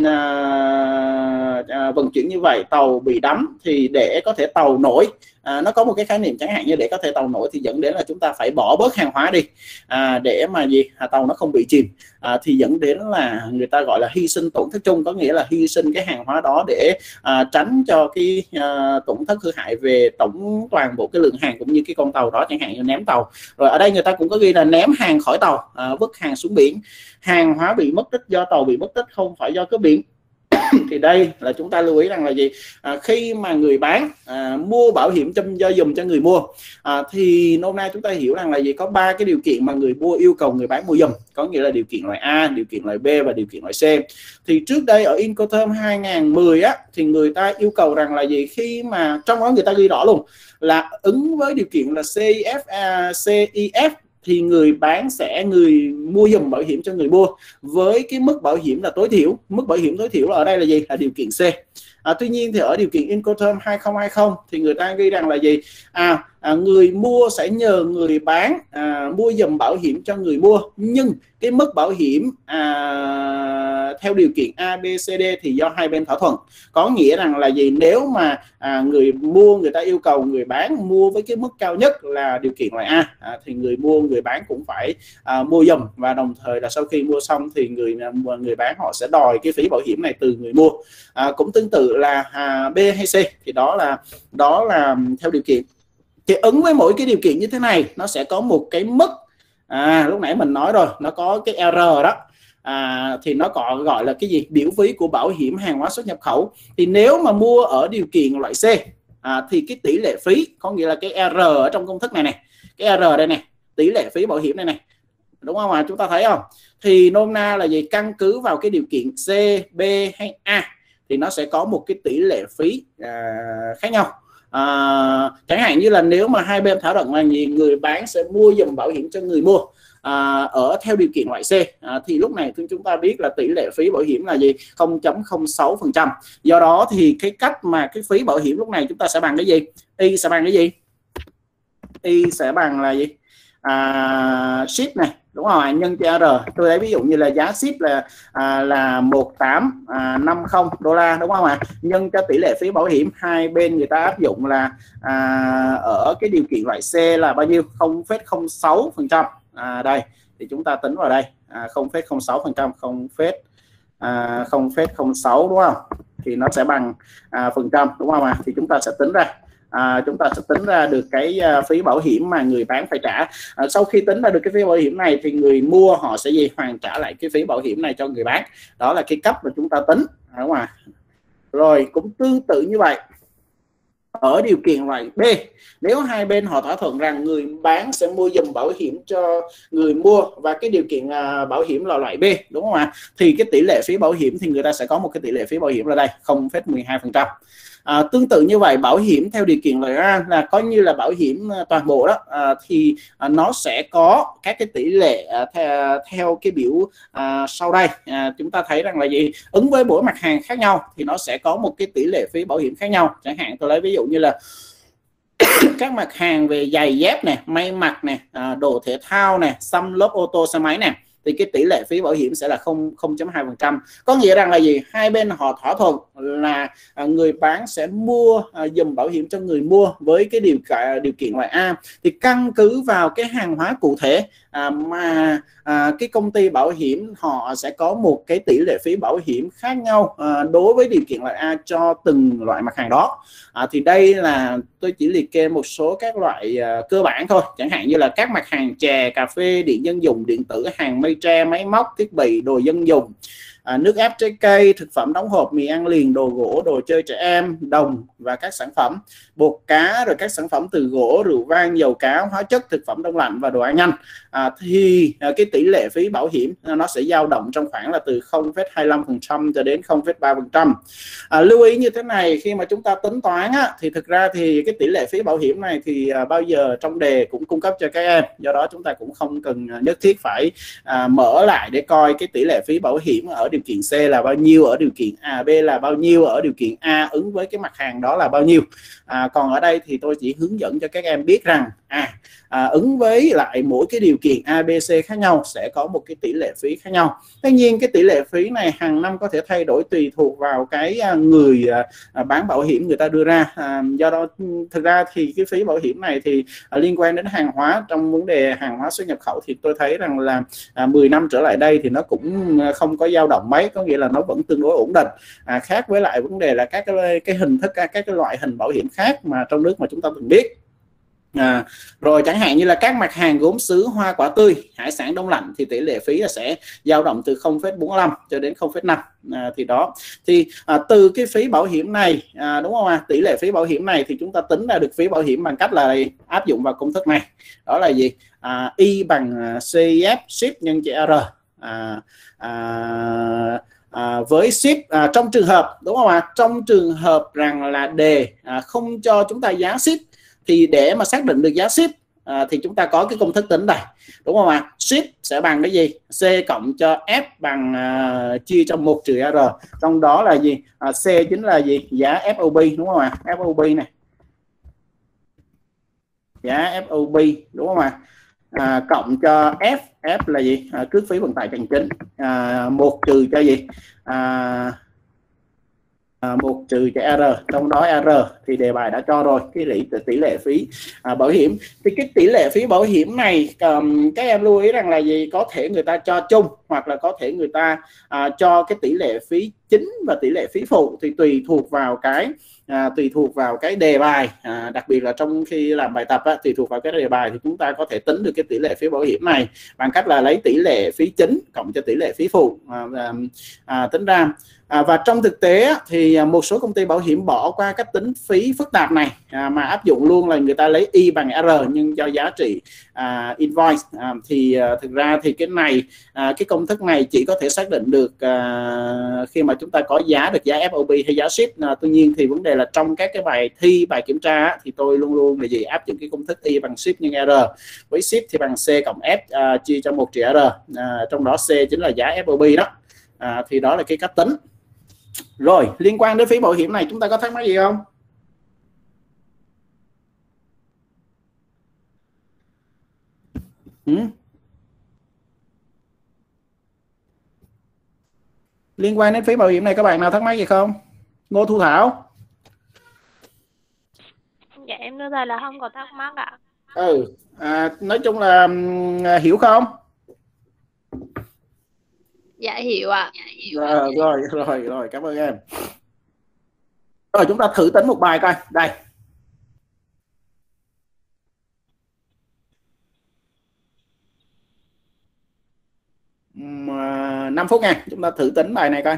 vận chuyển như vậy, tàu bị đắm thì để có thể tàu nổi, nó có một cái khái niệm chẳng hạn như để có thể tàu nổi thì dẫn đến là chúng ta phải bỏ bớt hàng hóa đi để mà tàu nó không bị chìm, thì dẫn đến là người ta gọi là hy sinh tổn thất chung, có nghĩa là hy sinh cái hàng hóa đó để tránh cho cái tổn thất hư hại về tổng toàn bộ cái lượng hàng cũng như cái con tàu đó, chẳng hạn như ném tàu. Rồi ở đây người ta cũng có ghi là ném hàng khỏi tàu, vứt hàng xuống biển, hàng hóa bị mất tích do tàu bị mất tích không phải do cướp biển. Thì đây là chúng ta lưu ý rằng là gì, khi mà người bán mua bảo hiểm dùm cho người mua thì nôm na chúng ta hiểu rằng là gì, có 3 cái điều kiện mà người mua yêu cầu người bán mua dùm, có nghĩa là điều kiện loại A, điều kiện loại B và điều kiện loại C. Thì trước đây ở Incoterm 2010 thì người ta yêu cầu rằng là gì, khi mà trong đó người ta ghi rõ luôn là ứng với điều kiện là CIF thì người bán người mua dùm bảo hiểm cho người mua với cái mức bảo hiểm là tối thiểu. Mức bảo hiểm tối thiểu là ở đây là gì, là điều kiện C. Tuy nhiên thì ở điều kiện Incoterm 2020 thì người ta ghi rằng là gì, người mua sẽ nhờ người bán mua dùm bảo hiểm cho người mua, nhưng cái mức bảo hiểm theo điều kiện A, B, C, D thì do hai bên thỏa thuận. Có nghĩa rằng là gì, nếu mà người mua người ta yêu cầu người bán mua với cái mức cao nhất là điều kiện loại A thì người bán cũng phải mua dùm, và đồng thời là sau khi mua xong thì người bán họ sẽ đòi cái phí bảo hiểm này từ người mua. Cũng tương tự là B hay C thì đó là theo điều kiện. Thì ứng với mỗi cái điều kiện như thế này nó sẽ có một cái mức, lúc nãy mình nói rồi, nó có cái R đó, thì nó còn gọi là cái gì, biểu phí của bảo hiểm hàng hóa xuất nhập khẩu. Thì nếu mà mua ở điều kiện loại C thì cái tỷ lệ phí, có nghĩa là cái R ở trong công thức này cái R đây này, tỷ lệ phí bảo hiểm này đúng không chúng ta thấy không, thì nôm na là gì, căn cứ vào cái điều kiện C, B hay A thì nó sẽ có một cái tỷ lệ phí khác nhau. Chẳng hạn như là nếu mà hai bên thỏa thuận là gì, người bán sẽ mua dùm bảo hiểm cho người mua ở theo điều kiện loại C thì lúc này chúng ta biết là tỷ lệ phí bảo hiểm là gì, 0.06%. Do đó thì cái cách mà cái phí bảo hiểm lúc này chúng ta sẽ bằng cái gì, Y sẽ bằng cái gì, Y sẽ bằng là gì, ship này đúng rồi, nhân cho R. Tôi lấy ví dụ như là giá ship là 1850 đô la đúng không nhân cho tỷ lệ phí bảo hiểm hai bên người ta áp dụng là ở cái điều kiện loại C là bao nhiêu, 0,06%. Đây thì chúng ta tính vào đây 0,06%, 0,06 đúng không, thì nó sẽ bằng phần trăm đúng không thì chúng ta sẽ tính ra được cái phí bảo hiểm mà người bán phải trả. Sau khi tính ra được cái phí bảo hiểm này thì người mua họ sẽ hoàn trả lại cái phí bảo hiểm này cho người bán. Đó là cái cách mà chúng ta tính đúng không Rồi cũng tương tự như vậy ở điều kiện loại B, nếu hai bên họ thỏa thuận rằng người bán sẽ mua dùm bảo hiểm cho người mua và cái điều kiện bảo hiểm là loại B đúng không thì cái tỷ lệ phí bảo hiểm thì người ta sẽ có một cái tỷ lệ phí bảo hiểm là đây 0,12%. Tương tự như vậy, bảo hiểm theo điều kiện loại A là coi như là bảo hiểm toàn bộ đó, thì nó sẽ có các cái tỷ lệ theo cái biểu sau đây. Chúng ta thấy rằng là gì, ứng với mỗi mặt hàng khác nhau thì nó sẽ có một cái tỷ lệ phí bảo hiểm khác nhau. Chẳng hạn tôi lấy ví dụ như là các mặt hàng về giày dép này, may mặc này, đồ thể thao này, xăm lốp ô tô xe máy này, thì cái tỷ lệ phí bảo hiểm sẽ là 0,2%. Có nghĩa rằng là gì, hai bên họ thỏa thuận là người bán sẽ mua dùm bảo hiểm cho người mua với cái điều kiện loại A, thì căn cứ vào cái hàng hóa cụ thể mà cái công ty bảo hiểm họ sẽ có một cái tỷ lệ phí bảo hiểm khác nhau đối với điều kiện loại A cho từng loại mặt hàng đó. Thì đây là tôi chỉ liệt kê một số các loại cơ bản thôi, chẳng hạn như là các mặt hàng chè, cà phê, điện dân dụng, điện tử, hàng mây tre, máy móc, thiết bị, đồ dân dụng, nước ép trái cây, thực phẩm đóng hộp, mì ăn liền, đồ gỗ, đồ chơi trẻ em, đồng và các sản phẩm bột cá, rồi các sản phẩm từ gỗ, rượu vang, dầu cá, hóa chất, thực phẩm đông lạnh và đồ ăn nhanh. Thì cái tỷ lệ phí bảo hiểm nó sẽ dao động trong khoảng là từ 0,25% cho đến 0,3%. Lưu ý như thế này, khi mà chúng ta tính toán thì thực ra thì cái tỷ lệ phí bảo hiểm này thì bao giờ trong đề cũng cung cấp cho các em, do đó chúng ta cũng không cần nhất thiết phải mở lại để coi cái tỷ lệ phí bảo hiểm ở điều kiện C là bao nhiêu, ở điều kiện B là bao nhiêu, ở điều kiện A ứng với cái mặt hàng đó là bao nhiêu. Còn ở đây thì tôi chỉ hướng dẫn cho các em biết rằng ứng với lại mỗi cái điều kiện A, B, C khác nhau sẽ có một cái tỷ lệ phí khác nhau. Tất nhiên cái tỷ lệ phí này hàng năm có thể thay đổi tùy thuộc vào cái người bán bảo hiểm người ta đưa ra. Do đó thực ra thì cái phí bảo hiểm này thì liên quan đến hàng hóa, trong vấn đề hàng hóa xuất nhập khẩu thì tôi thấy rằng là 10 năm trở lại đây thì nó cũng không có dao động mấy, có nghĩa là nó vẫn tương đối ổn định. Khác với lại vấn đề là các cái hình thức, các cái loại hình bảo hiểm khác mà trong nước mà chúng ta từng biết. Rồi chẳng hạn như là các mặt hàng gốm sứ, hoa quả tươi, hải sản đông lạnh thì tỷ lệ phí là sẽ dao động từ 0,45 cho đến 0,5. Thì đó thì từ cái phí bảo hiểm này, đúng không ạ, tỷ lệ phí bảo hiểm này thì chúng ta tính ra được phí bảo hiểm bằng cách là áp dụng vào công thức này, đó là gì, Y bằng CIF ship nhân cho R. Với ship trong trường hợp, đúng không ạ, trong trường hợp rằng là đề không cho chúng ta giá ship thì để mà xác định được giá ship thì chúng ta có cái công thức tính này, đúng không ạ? Ship sẽ bằng cái gì? C cộng cho F bằng chia cho 1 trừ R. Trong đó là gì? C chính là gì? Giá FOB, đúng không ạ? FOB này. Giá FOB, đúng không ạ? Cộng cho F là gì? Cước phí vận tải hành chính. 1 trừ cho gì? 1 trừ cho R, trong đó R thì đề bài đã cho rồi cái tỷ lệ phí bảo hiểm. Thì cái tỷ lệ phí bảo hiểm này các em lưu ý rằng là gì, có thể người ta cho chung hoặc là có thể người ta cho cái tỷ lệ phí chính và tỷ lệ phí phụ, thì tùy thuộc vào cái đề bài, đặc biệt là trong khi làm bài tập tùy thuộc vào cái đề bài thì chúng ta có thể tính được cái tỷ lệ phí bảo hiểm này bằng cách là lấy tỷ lệ phí chính cộng cho tỷ lệ phí phụ tính ra. Và trong thực tế thì một số công ty bảo hiểm bỏ qua cách tính phí phức tạp này mà áp dụng luôn là người ta lấy Y bằng R nhưng cho giá trị invoice. Thì thực ra thì cái này cái công thức này chỉ có thể xác định được khi mà chúng ta có giá được giá FOB hay giá ship. Tuy nhiên thì vấn đề là trong các cái bài thi, bài kiểm tra thì tôi luôn luôn là gì, áp dụng cái công thức Y bằng ship nhân R, với ship thì bằng C cộng F chia cho 1 trừ R, trong đó C chính là giá FOB đó. Thì đó là cái cách tính. Rồi liên quan đến phí bảo hiểm này chúng ta có thắc mắc gì không? Liên quan đến phí bảo hiểm này các bạn nào thắc mắc gì không? Ngô Thu Thảo. Dạ em thưa thầy là không có thắc mắc ạ. Nói chung là hiểu không? Dạ hiểu ạ. Rồi cảm ơn em. Rồi chúng ta thử tính một bài coi. Đây. 5 phút nha, chúng ta thử tính bài này coi.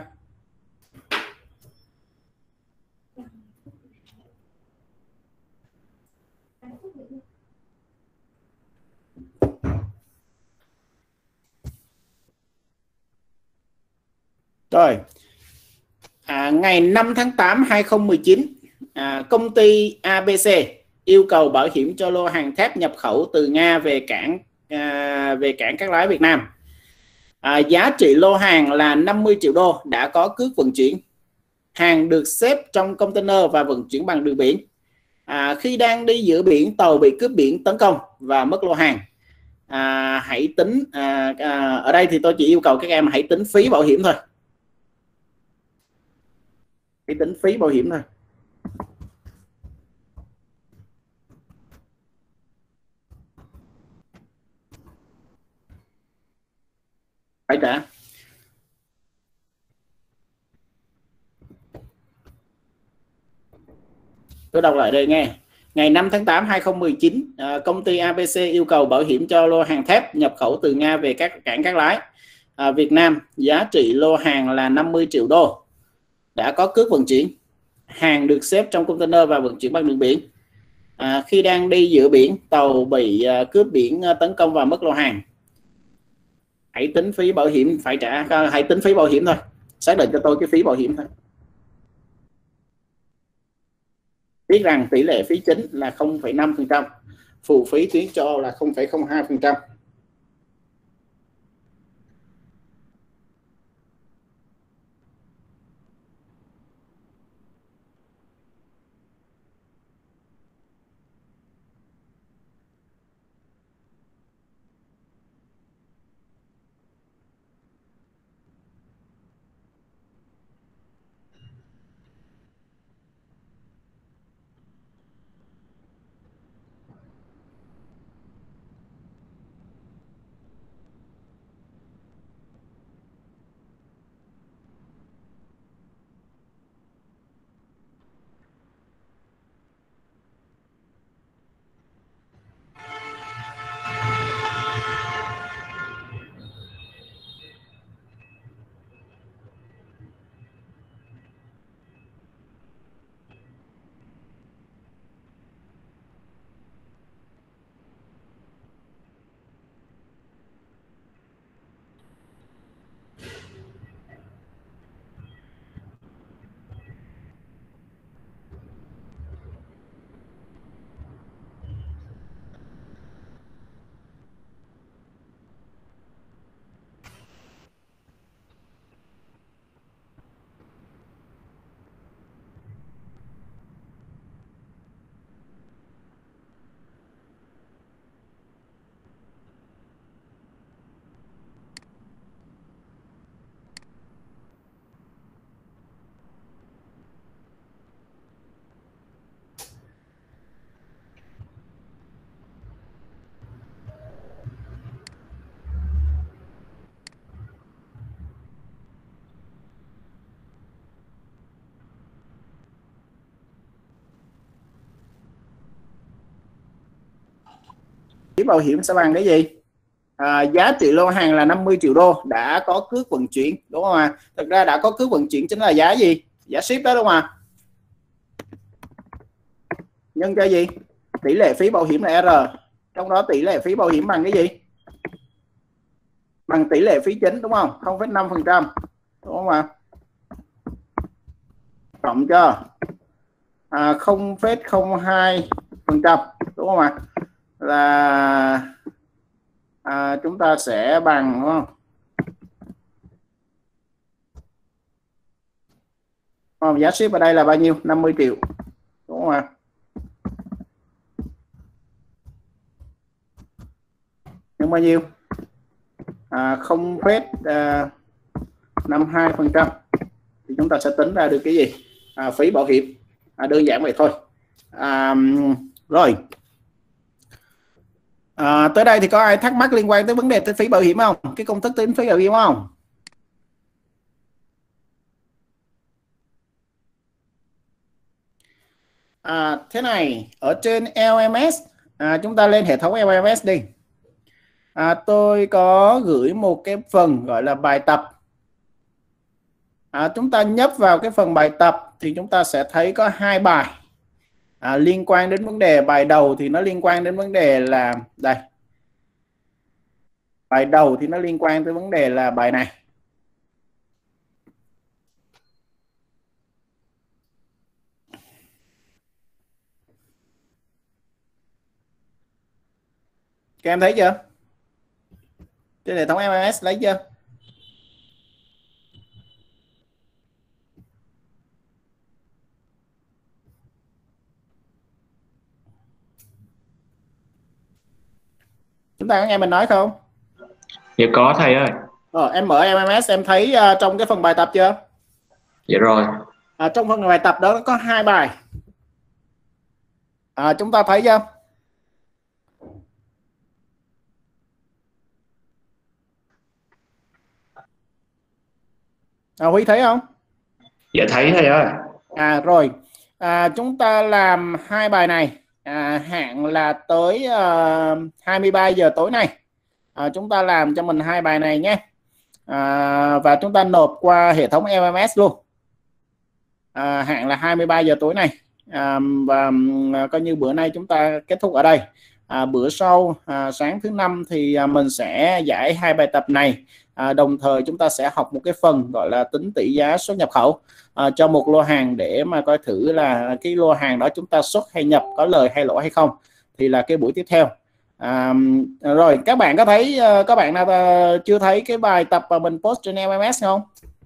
Rồi, ngày 5 tháng 8 2019 công ty ABC yêu cầu bảo hiểm cho lô hàng thép nhập khẩu từ Nga về cảng Cát Lái Việt Nam. Giá trị lô hàng là 50 triệu đô, đã có cước vận chuyển. Hàng được xếp trong container và vận chuyển bằng đường biển. Khi đang đi giữa biển, tàu bị cướp biển tấn công và mất lô hàng. Hãy tính ở đây thì tôi chỉ yêu cầu các em hãy tính phí bảo hiểm thôi. Hãy tính phí bảo hiểm thôi. Phải trả. Tôi đọc lại đây nghe. Ngày 5 tháng 8 2019, công ty ABC yêu cầu bảo hiểm cho lô hàng thép nhập khẩu từ Nga về các cảng Cát Lái Việt Nam. Giá trị lô hàng là 50 triệu đô, đã có cước vận chuyển. Hàng được xếp trong container và vận chuyển bằng đường biển. Khi đang đi giữa biển, tàu bị cướp biển tấn công và mất lô hàng. Hãy tính phí bảo hiểm phải trả. Hãy tính phí bảo hiểm thôi. Xác định cho tôi cái phí bảo hiểm thôi. Biết rằng tỷ lệ phí chính là 0,5%, phụ phí tuyến cho là 0,02%. Phí bảo hiểm sẽ bằng cái gì? Giá trị lô hàng là 50 triệu đô, đã có cước vận chuyển, đúng không ạ? Thực ra đã có cước vận chuyển chính là giá gì? Giá ship đó, đúng không ạ? Nhân cho gì? Tỷ lệ phí bảo hiểm là R. Trong đó tỷ lệ phí bảo hiểm bằng cái gì? Bằng tỷ lệ phí chính, đúng không? 0,5%, đúng không ạ? Cộng cho 0,02%, đúng không ạ? Là chúng ta sẽ bằng, đúng không? Giá ship ở đây là bao nhiêu? 50 triệu, đúng không ạ? Nhưng bao nhiêu? 0,52%. Thì chúng ta sẽ tính ra được cái gì? Phí bảo hiểm. Đơn giản vậy thôi. Rồi. Tới đây thì có ai thắc mắc liên quan tới vấn đề tính phí bảo hiểm không? Cái công thức tính phí bảo hiểm không? Thế này, ở trên LMS, chúng ta lên hệ thống LMS đi. Tôi có gửi một cái phần gọi là bài tập. Chúng ta nhấp vào cái phần bài tập thì chúng ta sẽ thấy có 2 bài liên quan đến vấn đề. Bài đầu thì nó liên quan đến vấn đề là đây. Bài đầu thì nó liên quan tới vấn đề là bài này. Các em thấy chưa? Trên hệ thống MMS lấy chưa? Chúng ta có nghe mình nói không? Dạ có thầy ơi. Em mở MMS em thấy trong cái phần bài tập chưa? Dạ rồi. Trong phần bài tập đó có 2 bài. Chúng ta thấy chưa? Huy thấy không? Dạ thấy thầy ơi. Rồi. Chúng ta làm 2 bài này. Hạn là tới 23 giờ tối nay. Chúng ta làm cho mình 2 bài này nhé. Và chúng ta nộp qua hệ thống MMS luôn. Hạn là 23 giờ tối này. Và coi như bữa nay chúng ta kết thúc ở đây. Bữa sau sáng thứ 5 thì mình sẽ giải 2 bài tập này. Đồng thời chúng ta sẽ học một cái phần gọi là tính tỷ giá xuất nhập khẩu cho một lô hàng để mà coi thử là cái lô hàng đó chúng ta xuất hay nhập có lời hay lỗ hay không, thì là cái buổi tiếp theo. Rồi các bạn có thấy, các bạn nào chưa thấy cái bài tập mà mình post trên MMS không?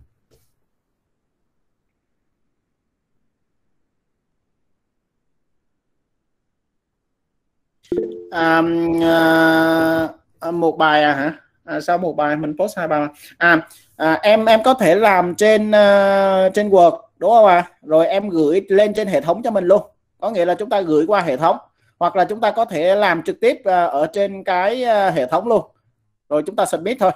Một bài hả? Sao một bài mình post 2 bài? Em có thể làm trên trên Word đúng không ạ? Rồi em gửi lên trên hệ thống cho mình luôn. Có nghĩa là chúng ta gửi qua hệ thống, hoặc là chúng ta có thể làm trực tiếp ở trên cái hệ thống luôn. Rồi chúng ta submit thôi.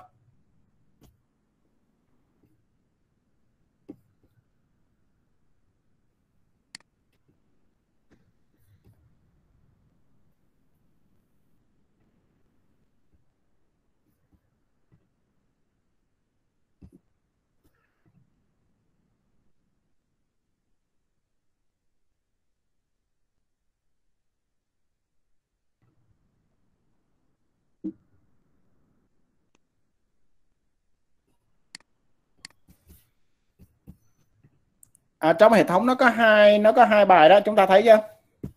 Trong hệ thống nó có hai bài đó, chúng ta thấy chưa?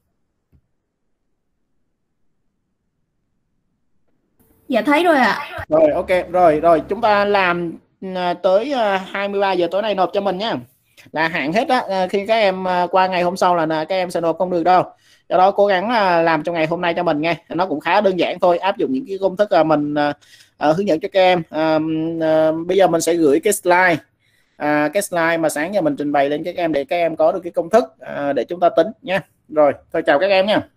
Dạ thấy rồi ạ. Rồi ok, rồi chúng ta làm tới 23 giờ tối nay nộp cho mình nhé. Là hạn hết á, khi các em qua ngày hôm sau là các em sẽ nộp không được đâu. Do đó cố gắng làm trong ngày hôm nay cho mình nghe. Nó cũng khá đơn giản thôi, áp dụng những cái công thức mình hướng dẫn cho các em. Bây giờ mình sẽ gửi cái slide. Cái slide mà sáng giờ mình trình bày lên các em để các em có được cái công thức để chúng ta tính nha. Rồi, thôi chào các em nha.